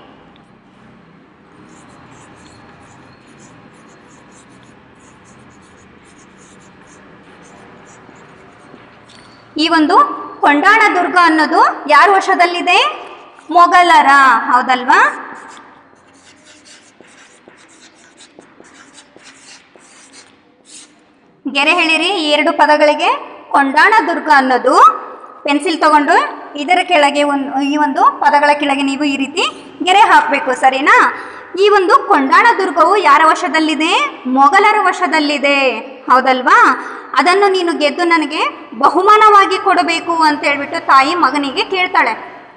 ಈ ಒಂದು ಕೊಂಡಾಣ ದುರ್ಗ ಅನ್ನೋದು ಯಾರ ವಶದಲ್ಲಿದೆ? ಮೊಘಲರ, ಹೌದಲ್ವಾ? ಗೆರೆ ಹೇಳಿರಿ ಈ ಎರಡು ಪದಗಳಿಗೆ. ಕೊಂಡಾಣ ದುರ್ಗ ಅನ್ನೋದು ಪೆನ್ಸಿಲ್ ತಗೊಂಡು ಇದರ ಕೆಳಗೆ ಒಂದು ಈ ಒಂದು ಪದಗಳ ಕೆಳಗೆ ನೀವು ಈ ರೀತಿ ಗೆರೆ ಹಾಕಬೇಕು, ಸರಿನಾ? ಈ ಒಂದು ಕೊಂಡಾಣ ದುರ್ಗವು ಯಾರ ವಶದಲ್ಲಿದೆ? ಮೊಘಲರ ವಶದಲ್ಲಿದೆ, ಹೌದಲ್ವಾ? ಅದನ್ನು ನೀನು ಗೆದ್ದು ನನಗೆ ಬಹುಮಾನವಾಗಿ ಕೊಡಬೇಕು ಅಂತ ಹೇಳ್ಬಿಟ್ಟು ತಾಯಿ ಮಗನಿಗೆ ಕೇಳ್ತಾಳೆ.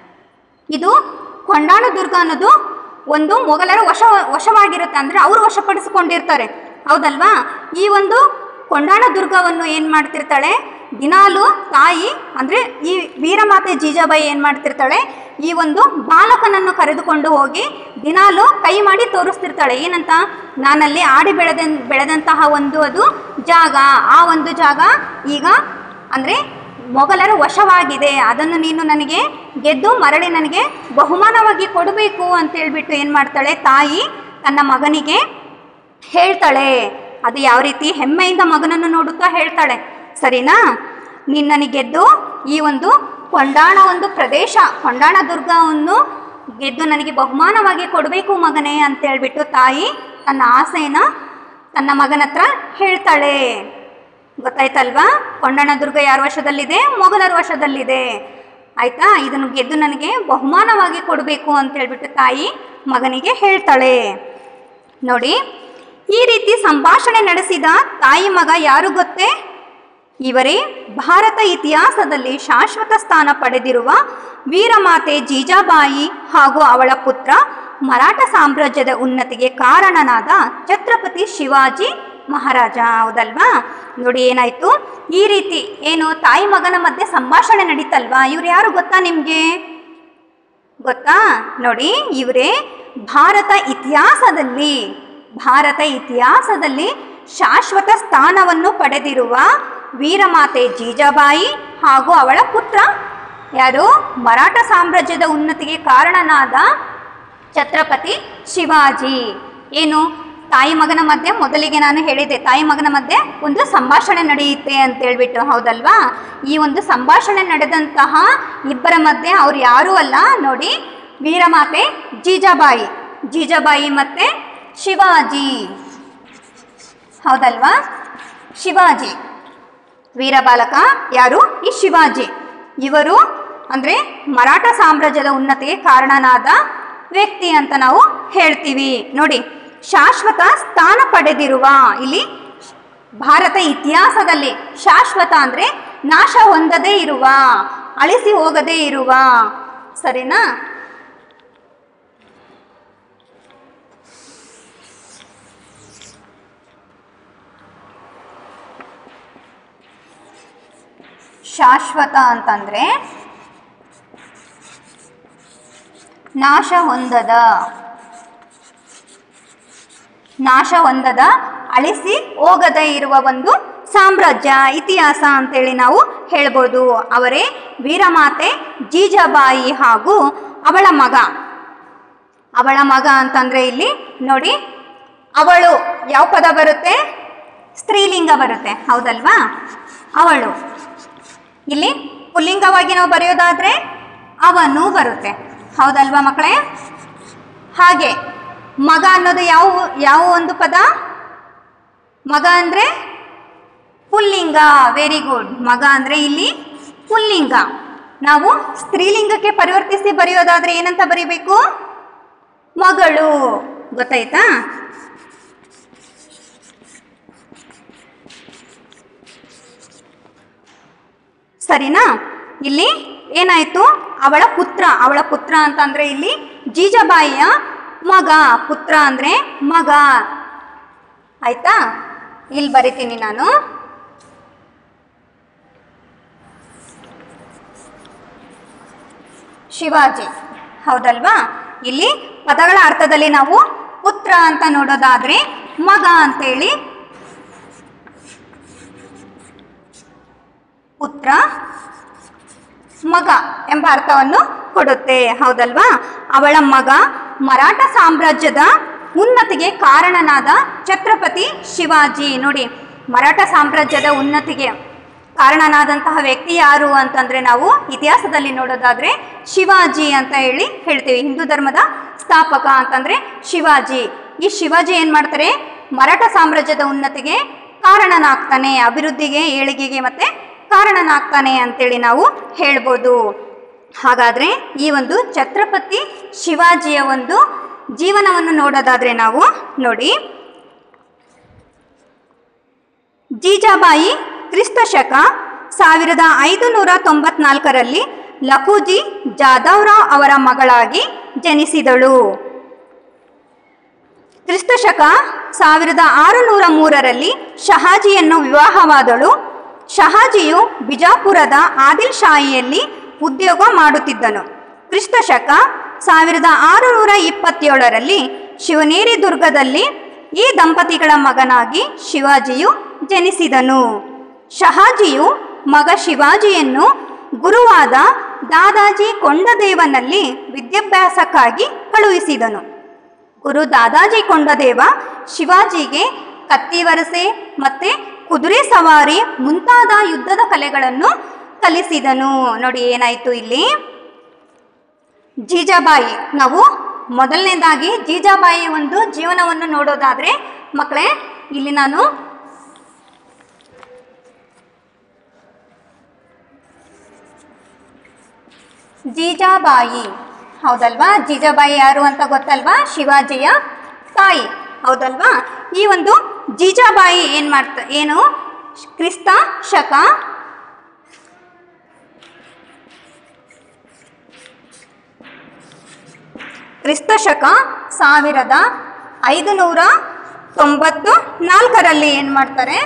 ಇದು ಕೊಂಡಾಣ ದುರ್ಗ ಅನ್ನೋದು ಒಂದು ಮೊಘಲರ ವಶ ವಶವಾಗಿರುತ್ತೆ, ಅಂದರೆ ಅವರು ವಶಪಡಿಸಿಕೊಂಡಿರ್ತಾರೆ, ಹೌದಲ್ವಾ? ಈ ಒಂದು ಕೊಂಡಾಣ ದುರ್ಗವನ್ನು ಏನು ಮಾಡ್ತಿರ್ತಾಳೆ? ದಿನಾಲು ತಾಯಿ ಅಂದರೆ ಈ ವೀರಮಾತೆ ಜೀಜಾಬಾಯಿ ಏನು ಮಾಡ್ತಿರ್ತಾಳೆ? ಈ ಒಂದು ಬಾಲಕನನ್ನು ಕರೆದುಕೊಂಡು ಹೋಗಿ ದಿನಾಲು ಕೈ ಮಾಡಿ ತೋರಿಸ್ತಿರ್ತಾಳೆ. ಏನಂತ? ನಾನಲ್ಲಿ ಆಡಿ ಬೆಳೆದ ಬೆಳೆದಂತಹ ಒಂದು ಅದು ಜಾಗ, ಆ ಒಂದು ಜಾಗ ಈಗ ಅಂದರೆ ಮೊಘಲರ ವಶವಾಗಿದೆ, ಅದನ್ನು ನೀನು ನನಗೆ ಗೆದ್ದು ಮರಳಿ ನನಗೆ ಬಹುಮಾನವಾಗಿ ಕೊಡಬೇಕು ಅಂತೇಳ್ಬಿಟ್ಟು ಏನು ಮಾಡ್ತಾಳೆ ತಾಯಿ ತನ್ನ ಮಗನಿಗೆ ಹೇಳ್ತಾಳೆ. ಅದು ಯಾವ ರೀತಿ ಹೆಮ್ಮೆಯಿಂದ ಮಗನನ್ನು ನೋಡುತ್ತಾ ಹೇಳ್ತಾಳೆ, ಸರಿನಾ? ನೀನು ನನಗೆ ಗೆದ್ದು ಈ ಒಂದು ಕೊಂಡಾಣ ಒಂದು ಪ್ರದೇಶ, ಕೊಂಡಾಣ ದುರ್ಗವನ್ನು ಗೆದ್ದು ನನಗೆ ಬಹುಮಾನವಾಗಿ ಕೊಡಬೇಕು ಮಗನೇ ಅಂತೇಳ್ಬಿಟ್ಟು ತಾಯಿ ತನ್ನ ಆಸೆನ ತನ್ನ ಮಗನ ಹತ್ರ ಹೇಳ್ತಾಳೆ. ಗೊತ್ತಾಯ್ತಲ್ವಾ? ಕೊಂಡಾಣ ದುರ್ಗ ಯಾರ ವಶದಲ್ಲಿದೆ? ಮೊಘಲರ ವಶದಲ್ಲಿದೆ, ಆಯಿತಾ? ಇದನ್ನು ಗೆದ್ದು ನನಗೆ ಬಹುಮಾನವಾಗಿ ಕೊಡಬೇಕು ಅಂತೇಳ್ಬಿಟ್ಟು ತಾಯಿ ಮಗನಿಗೆ ಹೇಳ್ತಾಳೆ. ನೋಡಿ, ಈ ರೀತಿ ಸಂಭಾಷಣೆ ನಡೆಸಿದ ತಾಯಿ ಮಗ ಯಾರು ಗೊತ್ತೇ? ಇವರೇ ಭಾರತ ಇತಿಹಾಸದಲ್ಲಿ ಶಾಶ್ವತ ಸ್ಥಾನ ಪಡೆದಿರುವ ವೀರಮಾತೆ ಜೀಜಾಬಾಯಿ ಹಾಗೂ ಅವಳ ಪುತ್ರ ಮರಾಠ ಸಾಮ್ರಾಜ್ಯದ ಉನ್ನತಿಗೆ ಕಾರಣನಾದ ಛತ್ರಪತಿ ಶಿವಾಜಿ ಮಹಾರಾಜ, ಹೌದಲ್ವಾ? ನೋಡಿ ಏನಾಯಿತು, ಈ ರೀತಿ ಏನು ತಾಯಿ ಮಗನ ಮಧ್ಯೆ ಸಂಭಾಷಣೆ ನಡೀತಲ್ವಾ? ಇವ್ರು ಯಾರು ಗೊತ್ತಾ ನಿಮಗೆ? ಗೊತ್ತಾ? ನೋಡಿ, ಇವರೇ ಭಾರತ ಇತಿಹಾಸದಲ್ಲಿ ಭಾರತ ಇತಿಹಾಸದಲ್ಲಿ ಶಾಶ್ವತ ಸ್ಥಾನವನ್ನು ಪಡೆದಿರುವ ವೀರಮಾತೆ ಜೀಜಾಬಾಯಿ ಹಾಗೂ ಅವಳ ಪುತ್ರ ಯಾರು? ಮರಾಠ ಸಾಮ್ರಾಜ್ಯದ ಉನ್ನತಿಗೆ ಕಾರಣನಾದ ಛತ್ರಪತಿ ಶಿವಾಜಿ. ಏನು ತಾಯಿ ಮಗನ ಮಧ್ಯೆ ಮೊದಲಿಗೆ ನಾನು ಹೇಳಿದೆ, ತಾಯಿ ಮಗನ ಮಧ್ಯೆ ಒಂದು ಸಂಭಾಷಣೆ ನಡೆಯುತ್ತೆ ಅಂತೇಳ್ಬಿಟ್ಟು, ಹೌದಲ್ವಾ? ಈ ಒಂದು ಸಂಭಾಷಣೆ ನಡೆದಂತಹ ಇಬ್ಬರ ಮಧ್ಯೆ ಅವ್ರು ಯಾರೂ ಅಲ್ಲ ನೋಡಿ, ವೀರಮಾತೆ ಜೀಜಾಬಾಯಿ ಜೀಜಾಬಾಯಿ ಮತ್ತು ಶಿವಾಜಿ, ಹೌದಲ್ವಾ? ಶಿವಾಜಿ ವೀರಬಾಲಕ ಯಾರು? ಈ ಶಿವಾಜಿ. ಇವರು ಅಂದರೆ ಮರಾಠ ಸಾಮ್ರಾಜ್ಯದ ಉನ್ನತಿಗೆ ಕಾರಣನಾದ ವ್ಯಕ್ತಿ ಅಂತ ನಾವು ಹೇಳ್ತೀವಿ. ನೋಡಿ, ಶಾಶ್ವತ ಸ್ಥಾನ ಪಡೆದಿರುವ, ಇಲ್ಲಿ ಭಾರತ ಇತಿಹಾಸದಲ್ಲಿ ಶಾಶ್ವತ ಅಂದರೆ ನಾಶ ಹೊಂದದೇ ಇರುವ, ಅಳಿಸಿ ಹೋಗದೇ ಇರುವ, ಸರಿನಾ? ಶಾಶ್ವತ ಅಂತಂದ್ರೆ ನಾಶ ಹೊಂದದ, ನಾಶ ಹೊಂದದ, ಅಳಿಸಿ ಹೋಗದೇ ಇರುವ ಒಂದು ಸಾಮ್ರಾಜ್ಯ, ಇತಿಹಾಸ ಅಂತೇಳಿ ನಾವು ಹೇಳ್ಬೋದು. ಅವರೇ ವೀರಮಾತೆ ಜೀಜಾಬಾಯಿ ಹಾಗೂ ಅವಳ ಮಗ. ಅವಳ ಮಗ ಅಂತಂದ್ರೆ ಇಲ್ಲಿ ನೋಡಿ, ಅವಳು ಯಾವ ಪದ ಬರುತ್ತೆ? ಸ್ತ್ರೀಲಿಂಗ ಬರುತ್ತೆ, ಹೌದಲ್ವಾ? ಅವಳು. ಇಲ್ಲಿ ಪುಲ್ಲಿಂಗವಾಗಿ ನಾವು ಬರೆಯೋದಾದ್ರೆ ಅವನು ಬರುತ್ತೆ, ಹೌದಲ್ವಾ ಮಕ್ಕಳೇ? ಹಾಗೆ ಮಗ ಅನ್ನೋದು ಯಾವ ಯಾವ ಒಂದು ಪದ? ಮಗ ಅಂದರೆ ಪುಲ್ಲಿಂಗ. Very good. ಮಗ ಅಂದರೆ ಇಲ್ಲಿ ಪುಲ್ಲಿಂಗ. ನಾವು ಸ್ತ್ರೀಲಿಂಗಕ್ಕೆ ಪರಿವರ್ತಿಸಿ ಬರೆಯೋದಾದ್ರೆ ಏನಂತ ಬರೀಬೇಕು? ಮಗಳು. ಗೊತ್ತಾಯ್ತಾ? ಸರಿನಾ? ಇಲ್ಲಿ ಏನಾಯ್ತು? ಅವಳ ಪುತ್ರ. ಅವಳ ಪುತ್ರ ಅಂತಂದ್ರೆ ಇಲ್ಲಿ ಜೀಜಾಬಾಯಿಯ ಮಗ. ಪುತ್ರ ಅಂದ್ರೆ ಮಗ. ಆಯ್ತಾ? ಇಲ್ಲಿ ಬರಿತೀನಿ ನಾನು. ಶಿವಾಜಿ, ಹೌದಲ್ವಾ? ಇಲ್ಲಿ ಪದಗಳ ಅರ್ಥದಲ್ಲಿ ನಾವು ಪುತ್ರ ಅಂತ ನೋಡೋದಾದ್ರೆ ಮಗ ಅಂತೇಳಿ, ಪುತ್ರ ಮಗ ಎಂಬ ಅರ್ಥವನ್ನು ಕೊಡುತ್ತೆ, ಹೌದಲ್ವಾ? ಅವಳ ಮಗ ಮರಾಠ ಸಾಮ್ರಾಜ್ಯದ ಉನ್ನತಿಗೆ ಕಾರಣನಾದ ಛತ್ರಪತಿ ಶಿವಾಜಿ. ನೋಡಿ, ಮರಾಠ ಸಾಮ್ರಾಜ್ಯದ ಉನ್ನತಿಗೆ ಕಾರಣನಾದಂತಹ ವ್ಯಕ್ತಿ ಯಾರು ಅಂತಂದ್ರೆ ನಾವು ಇತಿಹಾಸದಲ್ಲಿ ನೋಡೋದಾದ್ರೆ ಶಿವಾಜಿ ಅಂತ ಹೇಳಿ ಹೇಳ್ತೀವಿ. ಹಿಂದೂ ಧರ್ಮದ ಸ್ಥಾಪಕ ಅಂತಂದ್ರೆ ಶಿವಾಜಿ. ಈ ಶಿವಾಜಿ ಏನ್ ಮಾಡ್ತಾರೆ? ಮರಾಠ ಸಾಮ್ರಾಜ್ಯದ ಉನ್ನತಿಗೆ ಕಾರಣನಾಗ್ತಾನೆ, ಅಭಿವೃದ್ಧಿಗೆ, ಏಳಿಗೆಗೆ ಮತ್ತೆ ಕಾರಣನಾಗ್ತಾನೆ ಅಂತೇಳಿ ನಾವು ಹೇಳ್ಬೋದು. ಹಾಗಾದ್ರೆ ಈ ಒಂದು ಛತ್ರಪತಿ ಶಿವಾಜಿಯ ಒಂದು ಜೀವನವನ್ನು ನೋಡೋದಾದ್ರೆ ನಾವು ನೋಡಿ, ಜೀಜಾಬಾಯಿ ಕ್ರಿಸ್ತ ಶಕ ಸಾವಿರದ ಐದುನೂರ ತೊಂಬತ್ನಾಲ್ಕರಲ್ಲಿ ಲಖುಜಿ ಜಾಧವ್ರಾವ್ ಅವರ ಮಗಳಾಗಿ ಜನಿಸಿದಳು. ಕ್ರಿಸ್ತ ಶಕ ಸಾವಿರದ ಆರುನೂರ ಮೂರರಲ್ಲಿ ಶಹಾಜಿಯನ್ನು ವಿವಾಹವಾದಳು. ಶಹಾಜಿಯು ಬಿಜಾಪುರದ ಆದಿಲ್ ಶಾಹಿಯಲ್ಲಿ ಉದ್ಯೋಗ ಮಾಡುತ್ತಿದ್ದನು. ಕ್ರಿಸ್ತ ಶಕ ಸಾವಿರದ ಆರುನೂರ ಇಪ್ಪತ್ತೇಳರಲ್ಲಿ ಶಿವನೇರಿ ದುರ್ಗದಲ್ಲಿ ಈ ದಂಪತಿಗಳ ಮಗನಾಗಿ ಶಿವಾಜಿಯು ಜನಿಸಿದನು. ಶಹಾಜಿಯು ಮಗ ಶಿವಾಜಿಯನ್ನು ಗುರುವಾದ ದಾದಾಜಿ ಕೊಂಡದೇವನಲ್ಲಿ ವಿದ್ಯಾಭ್ಯಾಸಕ್ಕಾಗಿ ಕಳುಹಿಸಿದನು. ಗುರು ದಾದಾಜಿ ಕೊಂಡದೇವ ಶಿವಾಜಿಗೆ ಕತ್ತಿವರಸೆ ಮತ್ತೆ ಕುದುರೆ ಸವಾರಿ ಮುಂತಾದ ಯುದ್ಧದ ಕಲೆಗಳನ್ನು ಕಲಿಸಿದನು. ನೋಡಿ ಏನಾಯ್ತು ಇಲ್ಲಿ? ಜೀಜಾಬಾಯಿ, ನಾವು ಮೊದಲನೇದಾಗಿ ಜೀಜಾಬಾಯಿ ಒಂದು ಜೀವನವನ್ನು ನೋಡೋದಾದ್ರೆ ಮಕ್ಕಳೇ, ಇಲ್ಲಿ ನಾನು ಜೀಜಾಬಾಯಿ, ಹೌದಲ್ವಾ? ಜೀಜಾಬಾಯಿ ಯಾರು ಅಂತ ಗೊತ್ತಲ್ವಾ? ಶಿವಾಜಿಯ ತಾಯಿ, ಹೌದಲ್ವಾ? ಈ ಒಂದು ಜೀಜಾಬಾಯಿ ಏನ್ ಮಾಡ್ತ ಏನು ಕ್ರಿಸ್ತ ಶಕ ಕ್ರಿಸ್ತ ಶಕ ಸಾವಿರದ ಐದುನೂರ ತೊಂಬತ್ತು ನಾಲ್ಕರಲ್ಲಿ ಏನ್ ಮಾಡ್ತಾರೆ?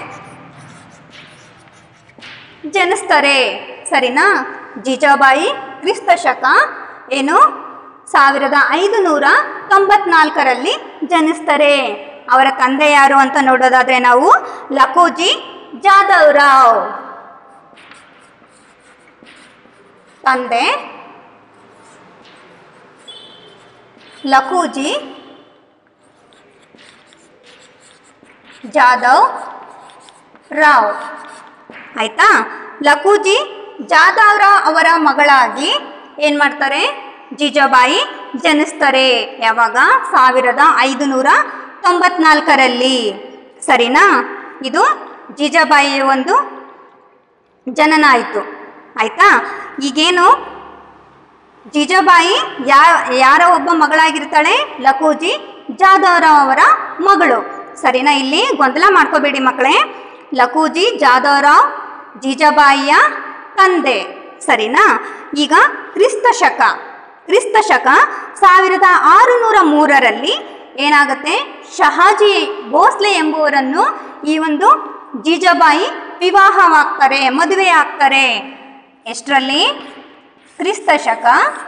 ಜನಿಸ್ತಾರೆ. ಸರಿನಾ? ಜೀಜಾಬಾಯಿ ಕ್ರಿಸ್ತ ಶಕ ಏನು ಸಾವಿರದ ಐದುನೂರ ತೊಂಬತ್ನಾಲ್ಕರಲ್ಲಿ ಜನಿಸ್ತಾರೆ. ಅವರ ತಂದೆ ಯಾರು ಅಂತ ನೋಡೋದಾದ್ರೆ ನಾವು ಲಖುಜಿ ಜಾಧವ್ರಾವ್. ತಂದೆ ಲಖುಜಿ ಜಾಧವ್ ರಾವ್. ಆಯ್ತಾ? ಲಖುಜಿ ಜಾಧವ್ರಾವ್ ಅವರ ಮಗಳಾಗಿ ಏನ್ ಮಾಡ್ತಾರೆ? ಜೀಜಾಬಾಯಿ ಜನಿಸ್ತಾರೆ. ಯಾವಾಗ? ಸಾವಿರದ ಐದುನೂರ ತೊಂಬತ್ನಾಲ್ಕರಲ್ಲಿ. ಸರಿನಾ? ಇದು ಜೀಜಾಬಾಯಿಯ ಒಂದು ಜನನ ಆಯಿತು. ಆಯಿತಾ? ಈಗೇನು ಜೀಜಾಬಾಯಿ ಯಾ ಯಾರ ಒಬ್ಬ ಮಗಳಾಗಿರ್ತಾಳೆ? ಲಖೋಜಿ ಜಾಧವರಾವ್ ಅವರ ಮಗಳು. ಸರಿನಾ? ಇಲ್ಲಿ ಗೊಂದಲ ಮಾಡ್ಕೋಬೇಡಿ ಮಕ್ಕಳೇ. ಲಖೋಜಿ ಜಾಧವರಾವ್ ಜೀಜಾಬಾಯಿಯ ತಂದೆ. ಸರಿನಾ? ಈಗ ಕ್ರಿಸ್ತ ಶಕ ಕ್ರಿಸ್ತ ಶಕ ಸಾವಿರದ ಆರುನೂರ ಮೂರರಲ್ಲಿ ಏನಾಗುತ್ತೆ? ಶಹಾಜಿ ಭೋಸ್ಲೆ ಎಂಬುವರನ್ನು ಈ ಒಂದು ಜೀಜಾಬಾಯಿ ವಿವಾಹವಾಗ್ತಾರೆ, ಮದುವೆ ಆಗ್ತಾರೆ. ಎಷ್ಟರಲ್ಲಿ? ಕ್ರಿಸ್ತ ಶಕ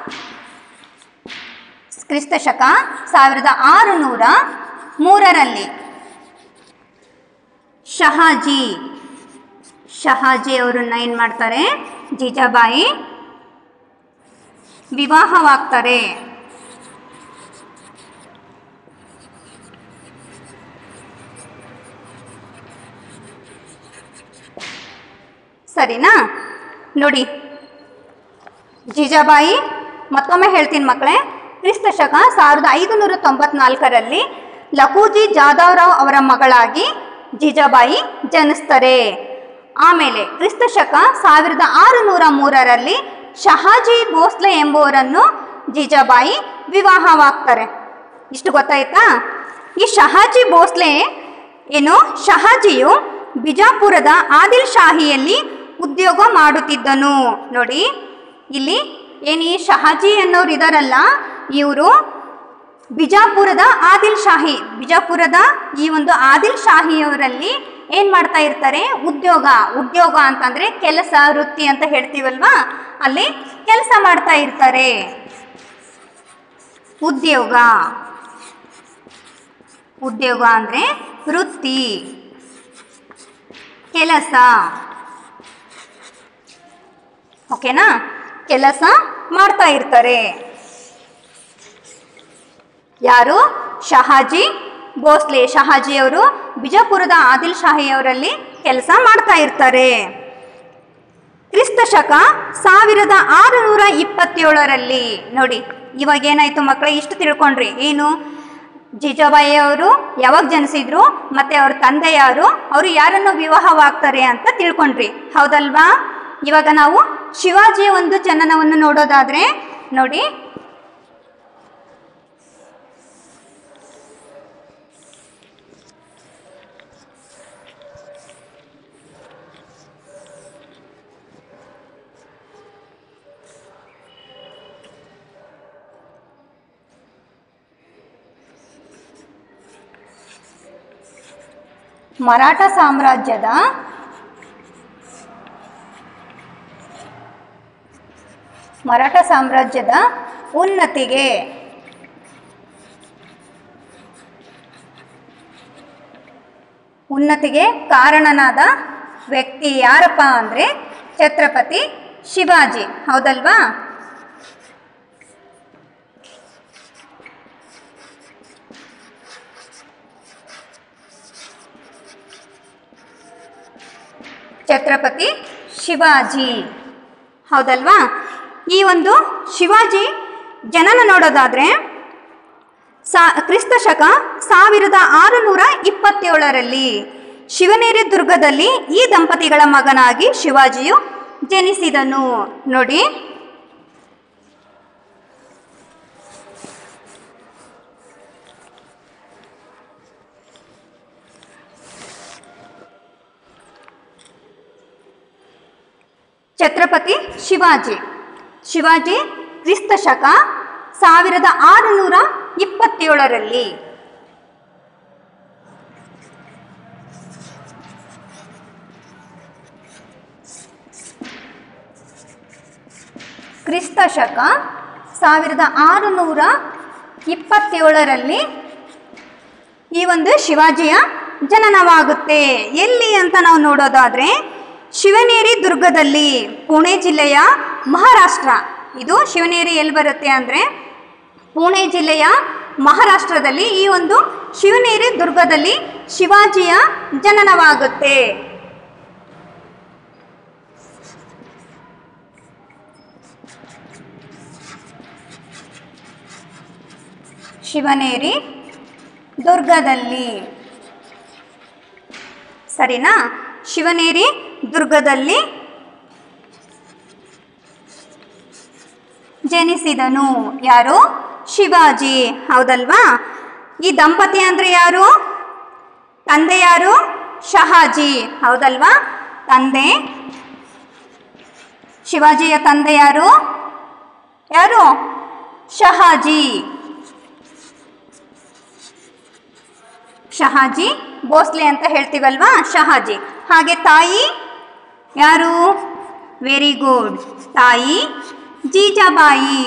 ಕ್ರಿಸ್ತ ಶಕ ಸಾವಿರದ ಆರುನೂರ ಮೂರರಲ್ಲಿ ಶಹಾಜಿ ಶಹಾಜಿ ಅವರನ್ನ ಏನು ಮಾಡ್ತಾರೆ? ಜೀಜಾಬಾಯಿ ವಿವಾಹವಾಗ್ತಾರೆ. ಸರಿನಾ? ನೋಡಿ, ಜೀಜಾಬಾಯಿ ಮತ್ತೊಮ್ಮೆ ಹೇಳ್ತೀನಿ ಮಕ್ಕಳೇ. ಕ್ರಿಸ್ತ ಶಕ ಸಾವಿರದ ಐದುನೂರ ತೊಂಬತ್ನಾಲ್ಕರಲ್ಲಿ ಲಖೋಜಿ ಜಾಧವರಾವ್ ಅವರ ಮಗಳಾಗಿ ಜೀಜಾಬಾಯಿ ಜನಿಸ್ತಾರೆ. ಆಮೇಲೆ ಕ್ರಿಸ್ತ ಶಕ ಸಾವಿರದ ಆರುನೂರ ಮೂರರಲ್ಲಿ ಶಹಾಜಿ ಭೋಸ್ಲೆ ಎಂಬುವರನ್ನು ಜೀಜಾಬಾಯಿ ವಿವಾಹವಾಗ್ತಾರೆ. ಇಷ್ಟು ಗೊತ್ತಾಯ್ತಾ? ಈ ಶಹಾಜಿ ಭೋಸ್ಲೆ ಏನು? ಶಹಾಜಿಯು ಬಿಜಾಪುರದ ಆದಿಲ್ ಶಾಹಿಯಲ್ಲಿ ಉದ್ಯೋಗ ಮಾಡುತ್ತಿದ್ದನು. ನೋಡಿ, ಇಲ್ಲಿ ಏನು ಈ ಶಹಾಜಿ ಅನ್ನೋರು ಇದಾರಲ್ಲ, ಇವರು ಬಿಜಾಪುರದ ಆದಿಲ್ ಶಾಹಿ ಬಿಜಾಪುರದ ಈ ಒಂದು ಆದಿಲ್ ಶಾಹಿಯವರಲ್ಲಿ ಏನು ಮಾಡ್ತಾ ಇರ್ತಾರೆ? ಉದ್ಯೋಗ ಉದ್ಯೋಗ ಅಂತಂದರೆ ಕೆಲಸ, ವೃತ್ತಿ ಅಂತ ಹೇಳ್ತೀವಲ್ವಾ, ಅಲ್ಲಿ ಕೆಲಸ ಮಾಡ್ತಾ ಇರ್ತಾರೆ. ಉದ್ಯೋಗ ಉದ್ಯೋಗ ಅಂದರೆ ವೃತ್ತಿ, ಕೆಲಸ. ಓಕೆನಾ? ಕೆಲಸ ಮಾಡ್ತಾ ಇರ್ತಾರೆ. ಯಾರು? ಶಹಾಜಿ ಭೋಸ್ಲೆ. ಶಹಾಜಿಯವರು ಬಿಜಾಪುರದ ಆದಿಲ್ ಶಾಹಿಯವರಲ್ಲಿ ಕೆಲಸ ಮಾಡ್ತಾ ಇರ್ತಾರೆ. ಕ್ರಿಸ್ತ ಶಕ ಸಾವಿರದ ಆರುನೂರ ಇಪ್ಪತ್ತೇಳರಲ್ಲಿ ನೋಡಿ, ಇವಾಗ ಏನಾಯ್ತು ಮಕ್ಕಳೇ? ಇಷ್ಟು ತಿಳ್ಕೊಂಡ್ರಿ. ಏನು? ಜೀಜಾಬಾಯಿ ಅವರು ಯಾವಾಗ ಜನಿಸಿದ್ರು, ಮತ್ತೆ ಅವ್ರ ತಂದೆ ಯಾರು, ಅವರು ಯಾರನ್ನು ವಿವಾಹವಾಗ್ತಾರೆ ಅಂತ ತಿಳ್ಕೊಂಡ್ರಿ. ಹೌದಲ್ವಾ? ಇವಾಗ ನಾವು ಶಿವಾಜಿಯ ಒಂದು ಜನನವನ್ನು ನೋಡೋದಾದ್ರೆ ನೋಡಿ, ಮರಾಠ ಸಾಮ್ರಾಜ್ಯದ ಮರಾಠ ಸಾಮ್ರಾಜ್ಯದ ಉನ್ನತಿಗೆ ಉನ್ನತಿಗೆ ಕಾರಣನಾದ ವ್ಯಕ್ತಿ ಯಾರಪ್ಪ ಅಂದರೆ ಛತ್ರಪತಿ ಶಿವಾಜಿ. ಹೌದಲ್ವಾ? ಛತ್ರಪತಿ ಶಿವಾಜಿ. ಹೌದಲ್ವಾ? ಈ ಒಂದು ಶಿವಾಜಿ ಜನನ ನೋಡೋದಾದ್ರೆ ಸಾ ಕ್ರಿಸ್ತ ಶಕ ಸಾವಿರದ ಆರುನೂರ ಇಪ್ಪತ್ತೇಳರಲ್ಲಿ ಶಿವನೇರಿ ದುರ್ಗದಲ್ಲಿ ಈ ದಂಪತಿಗಳ ಮಗನಾಗಿ ಶಿವಾಜಿಯು ಜನಿಸಿದನು. ನೋಡಿ, ಛತ್ರಪತಿ ಶಿವಾಜಿ ಶಿವಾಜಿ ಕ್ರಿಸ್ತ ಶಕ ಸಾವಿರದ ಆರುನೂರ ಇಪ್ಪತ್ತೇಳರಲ್ಲಿ ಕ್ರಿಸ್ತ ಶಕ ಸಾವಿರದ ಆರುನೂರ ಇಪ್ಪತ್ತೇಳರಲ್ಲಿ ಈ ಒಂದು ಶಿವಾಜಿಯ ಜನನವಾಗುತ್ತೆ. ಎಲ್ಲಿ ಅಂತ ನಾವು ನೋಡೋದಾದ್ರೆ ಶಿವನೇರಿ ದುರ್ಗದಲ್ಲಿ, ಪುಣೆ ಜಿಲ್ಲೆಯ ಮಹಾರಾಷ್ಟ್ರ. ಇದು ಶಿವನೇರಿ ಎಲ್ಲಿ ಬರುತ್ತೆ ಅಂದರೆ ಪುಣೆ ಜಿಲ್ಲೆಯ ಮಹಾರಾಷ್ಟ್ರದಲ್ಲಿ ಈ ಒಂದು ಶಿವನೇರಿ ದುರ್ಗದಲ್ಲಿ ಶಿವಾಜಿಯ ಜನನವಾಗುತ್ತೆ. ಶಿವನೇರಿ ದುರ್ಗದಲ್ಲಿ, ಸರಿನಾ? ಶಿವನೇರಿ ದುರ್ಗದಲ್ಲಿ ಜನಿಸಿದನು. ಯಾರು? ಶಿವಾಜಿ. ಹೌದಲ್ವಾ? ಈ ದಂಪತಿ ಅಂದರೆ ಯಾರು? ತಂದೆ ಯಾರು? ಶಹಾಜಿ. ಹೌದಲ್ವಾ? ತಂದೆ ಶಿವಾಜಿಯ ತಂದೆ ಯಾರು? ಯಾರು? ಶಹಾಜಿ. ಶಹಾಜಿ ಭೋಸ್ಲೆ ಅಂತ ಹೇಳ್ತೀವಲ್ವಾ, ಶಹಾಜಿ. ಹಾಗೆ ತಾಯಿ ಯಾರು? ವೆರಿ ಗುಡ್, ತಾಯಿ ಜೀಜಾಬಾಯಿ.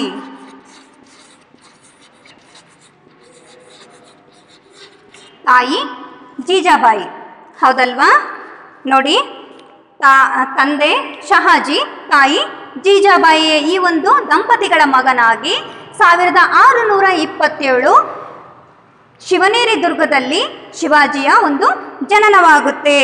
ತಾಯಿ ಜೀಜಾಬಾಯಿ. ಹೌದಲ್ವಾ? ನೋಡಿ, ತಾ ತಂದೆ ಶಹಾಜಿ, ತಾಯಿ ಜೀಜಾಬಾಯಿ ಈ ಒಂದು ದಂಪತಿಗಳ ಮಗನಾಗಿ ಸಾವಿರದ ಆರುನೂರ ಇಪ್ಪತ್ತೇಳು ಶಿವನೇರಿ ದುರ್ಗದಲ್ಲಿ ಶಿವಾಜಿಯ ಒಂದು ಜನನವಾಗುತ್ತೆ.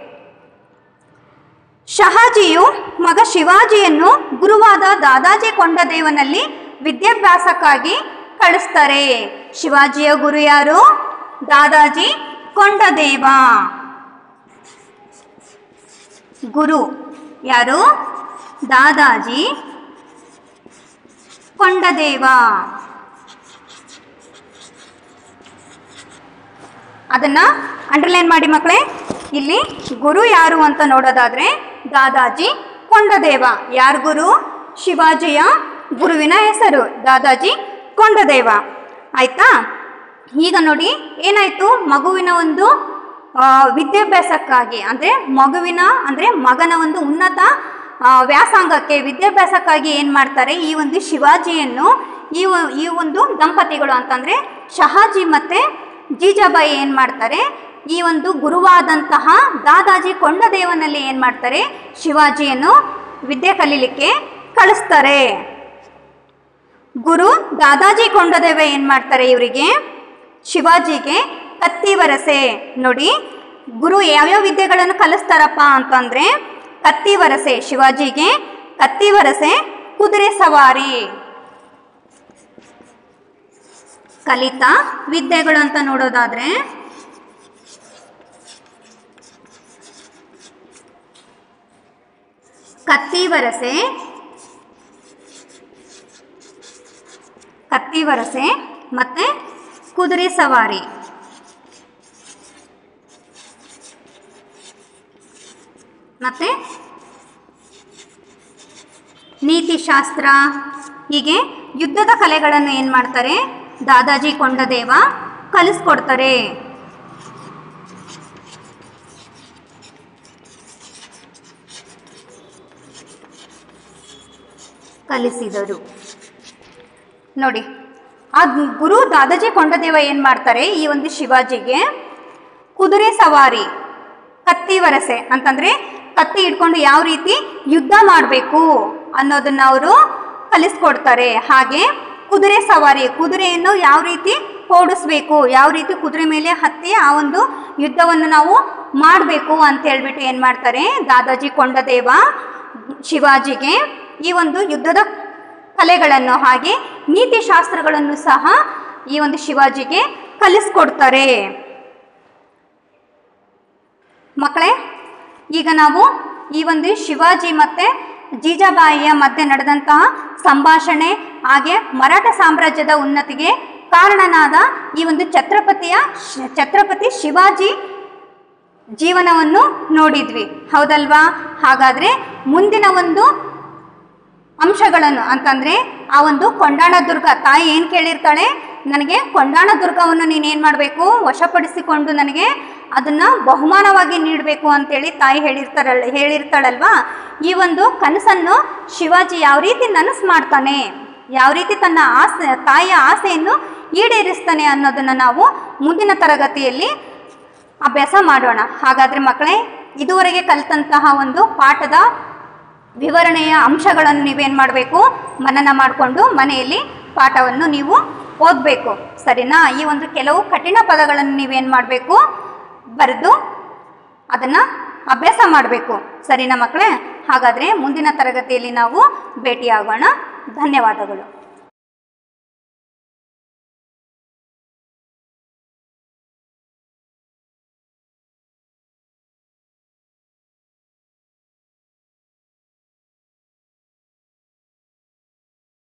ಶಹಾಜಿಯು ಮಗ ಶಿವಾಜಿಯನ್ನು ಗುರುವಾದ ದಾದಾಜಿ ಕೊಂಡದೇವನಲ್ಲಿ ವಿದ್ಯಾಭ್ಯಾಸಕ್ಕಾಗಿ ಕಳಿಸ್ತಾರೆ. ಶಿವಾಜಿಯ ಗುರು ಯಾರು? ದಾದಾಜಿ ಕೊಂಡದೇವ. ಗುರು ಯಾರು? ದಾದಾಜಿ ಕೊಂಡದೇವ. ಅದನ್ನ ಅಂಡರ್ಲೈನ್ ಮಾಡಿ ಮಕ್ಕಳೇ. ಇಲ್ಲಿ ಗುರು ಯಾರು ಅಂತ ನೋಡೋದಾದ್ರೆ ದಾದಾಜಿ ಕೊಂಡದೇವ. ಯಾರ ಗುರು? ಶಿವಾಜಿಯ ಗುರುವಿನ ಹೆಸರು ದಾದಾಜಿ ಕೊಂಡದೇವ. ಆಯ್ತಾ? ಈಗ ನೋಡಿ ಏನಾಯ್ತು, ಮಗುವಿನ ಒಂದು ವಿದ್ಯಾಭ್ಯಾಸಕ್ಕಾಗಿ ಅಂದರೆ ಮಗುವಿನ ಅಂದರೆ ಮಗನ ಒಂದು ಉನ್ನತ ವ್ಯಾಸಂಗಕ್ಕೆ ವಿದ್ಯಾಭ್ಯಾಸಕ್ಕಾಗಿ ಏನು ಮಾಡ್ತಾರೆ, ಈ ಒಂದು ಶಿವಾಜಿಯನ್ನು ಈ ಈ ಒಂದು ದಂಪತಿಗಳು ಅಂತಂದರೆ ಶಹಾಜಿ ಮತ್ತು ಜೀಜಾಬಾಯಿ ಏನು ಮಾಡ್ತಾರೆ, ಈ ಒಂದು ಗುರುವಾದಂತಹ ದಾದಾಜಿ ಕೊಂಡದೇವನಲ್ಲಿ ಏನು ಮಾಡ್ತಾರೆ, ಶಿವಾಜಿಯನ್ನು ವಿದ್ಯೆ ಕಲೀಲಿಕ್ಕೆ ಕಳಿಸ್ತಾರೆ. ಗುರು ದಾದಾಜಿ ಕೊಂಡದೇವ ಏನು ಮಾಡ್ತಾರೆ, ಇವರಿಗೆ ಶಿವಾಜಿಗೆ ಕತ್ತಿ ವರಸೆ. ನೋಡಿ, ಗುರು ಯಾವ್ಯಾವ ವಿದ್ಯೆಗಳನ್ನು ಕಲಿಸ್ತಾರಪ್ಪ ಅಂತಂದರೆ ಕತ್ತಿ ವರಸೆ. ಶಿವಾಜಿಗೆ ಕತ್ತಿ ವರಸೆ, ಕುದುರೆ ಸವಾರಿ. ಕಲಿತ ವಿದ್ಯೆಗಳು ಅಂತ ನೋಡೋದಾದ್ರೆ ಕತ್ತಿ ವರಸೆ, ಕತ್ತಿ ವರಸೆ ಮತ್ತೆ ಕುದುರೆ ಸವಾರಿ. ಮತ್ತೆ ನೀತಿಶಾಸ್ತ್ರ. ಹೀಗೆ ಯುದ್ಧದ ಕಲೆಗಳನ್ನು ಏನು ಮಾಡ್ತಾರೆ, ದಾದಾಜಿ ಕೊಂಡದೇವ ಕಲಿಸ್ಕೊಡ್ತಾರೆ. ಕಲಿಸಿದರು. ನೋಡಿ, ಆ ಗುರು ದಾದಾಜಿ ಕೊಂಡದೇವ ಏನು ಮಾಡ್ತಾರೆ, ಈ ಒಂದು ಶಿವಾಜಿಗೆ ಕುದುರೆ ಸವಾರಿ, ಕತ್ತಿ ವರಸೆ ಅಂತಂದರೆ ಕತ್ತಿ ಇಟ್ಕೊಂಡು ಯಾವ ರೀತಿ ಯುದ್ಧ ಮಾಡಬೇಕು ಅನ್ನೋದನ್ನು ಅವರು ಕಲಿಸ್ಕೊಡ್ತಾರೆ. ಹಾಗೆ ಕುದುರೆ ಸವಾರಿ, ಕುದುರೆಯನ್ನು ಯಾವ ರೀತಿ ಓಡಿಸ್ಬೇಕು, ಯಾವ ರೀತಿ ಕುದುರೆ ಮೇಲೆ ಹತ್ತಿ ಆ ಒಂದು ಯುದ್ಧವನ್ನು ನಾವು ಮಾಡಬೇಕು ಅಂತ ಹೇಳ್ಬಿಟ್ಟು ಏನು ಮಾಡ್ತಾರೆ, ದಾದಾಜಿ ಕೊಂಡದೇವ ಶಿವಾಜಿಗೆ ಈ ಒಂದು ಯುದ್ಧದ ಕಲೆಗಳನ್ನು ಹಾಗೆ ನೀತಿಶಾಸ್ತ್ರಗಳನ್ನು ಸಹ ಈ ಒಂದು ಶಿವಾಜಿಗೆ ಕಲಿಸ್ಕೊಡ್ತಾರೆ. ಮಕ್ಕಳೇ, ಈಗ ನಾವು ಈ ಒಂದು ಶಿವಾಜಿ ಮತ್ತು ಜೀಜಾಬಾಯಿಯ ಮಧ್ಯೆ ನಡೆದಂತಹ ಸಂಭಾಷಣೆ ಹಾಗೆ ಮರಾಠ ಸಾಮ್ರಾಜ್ಯದ ಉನ್ನತಿಗೆ ಕಾರಣನಾದ ಈ ಒಂದು ಛತ್ರಪತಿಯ ಛತ್ರಪತಿ ಶಿವಾಜಿ ಜೀವನವನ್ನು ನೋಡಿದ್ವಿ, ಹೌದಲ್ವಾ? ಹಾಗಾದರೆ ಮುಂದಿನ ಒಂದು ಅಂಶಗಳನ್ನು ಅಂತಂದರೆ ಆ ಒಂದು ಕೊಂಡಾಣ ದುರ್ಗ, ತಾಯಿ ಏನು ಕೇಳಿರ್ತಾಳೆ, ನನಗೆ ಕೊಂಡಾಣ ದುರ್ಗವನ್ನು ನೀನೇನು ಮಾಡಬೇಕು, ವಶಪಡಿಸಿಕೊಂಡು ನನಗೆ ಅದನ್ನು ಬಹುಮಾನವಾಗಿ ನೀಡಬೇಕು ಅಂತೇಳಿ ತಾಯಿ ಹೇಳಿರ್ತಾರಲ್ಲ ಹೇಳಿರ್ತಾಳಲ್ವಾ ಈ ಒಂದು ಕನಸನ್ನು ಶಿವಾಜಿ ಯಾವ ರೀತಿ ನನಸು ಮಾಡ್ತಾನೆ, ಯಾವ ರೀತಿ ತನ್ನ ಆಸೆ ತಾಯಿಯ ಆಸೆಯನ್ನು ಈಡೇರಿಸ್ತಾನೆ ಅನ್ನೋದನ್ನು ನಾವು ಮುಂದಿನ ತರಗತಿಯಲ್ಲಿ ಅಭ್ಯಾಸ ಮಾಡೋಣ. ಹಾಗಾದರೆ ಮಕ್ಕಳೇ, ಇದುವರೆಗೆ ಕಲಿತಂತಹ ಒಂದು ಪಾಠದ ವಿವರಣೆಯ ಅಂಶಗಳನ್ನು ನೀವೇನು ಮಾಡಬೇಕು, ಮನನ ಮಾಡಿಕೊಂಡು ಮನೆಯಲ್ಲಿ ಪಾಠವನ್ನು ನೀವು ಓದಬೇಕು, ಸರಿನಾ? ಈ ಒಂದು ಕೆಲವು ಕಠಿಣ ಪದಗಳನ್ನು ನೀವೇನು ಮಾಡಬೇಕು, ಬರೆದು ಅದನ್ನು ಅಭ್ಯಾಸ ಮಾಡಬೇಕು, ಸರಿನಾ ಮಕ್ಕಳೇ? ಹಾಗಾದರೆ ಮುಂದಿನ ತರಗತಿಯಲ್ಲಿ ನಾವು ಭೇಟಿಯಾಗೋಣ. ಧನ್ಯವಾದಗಳು.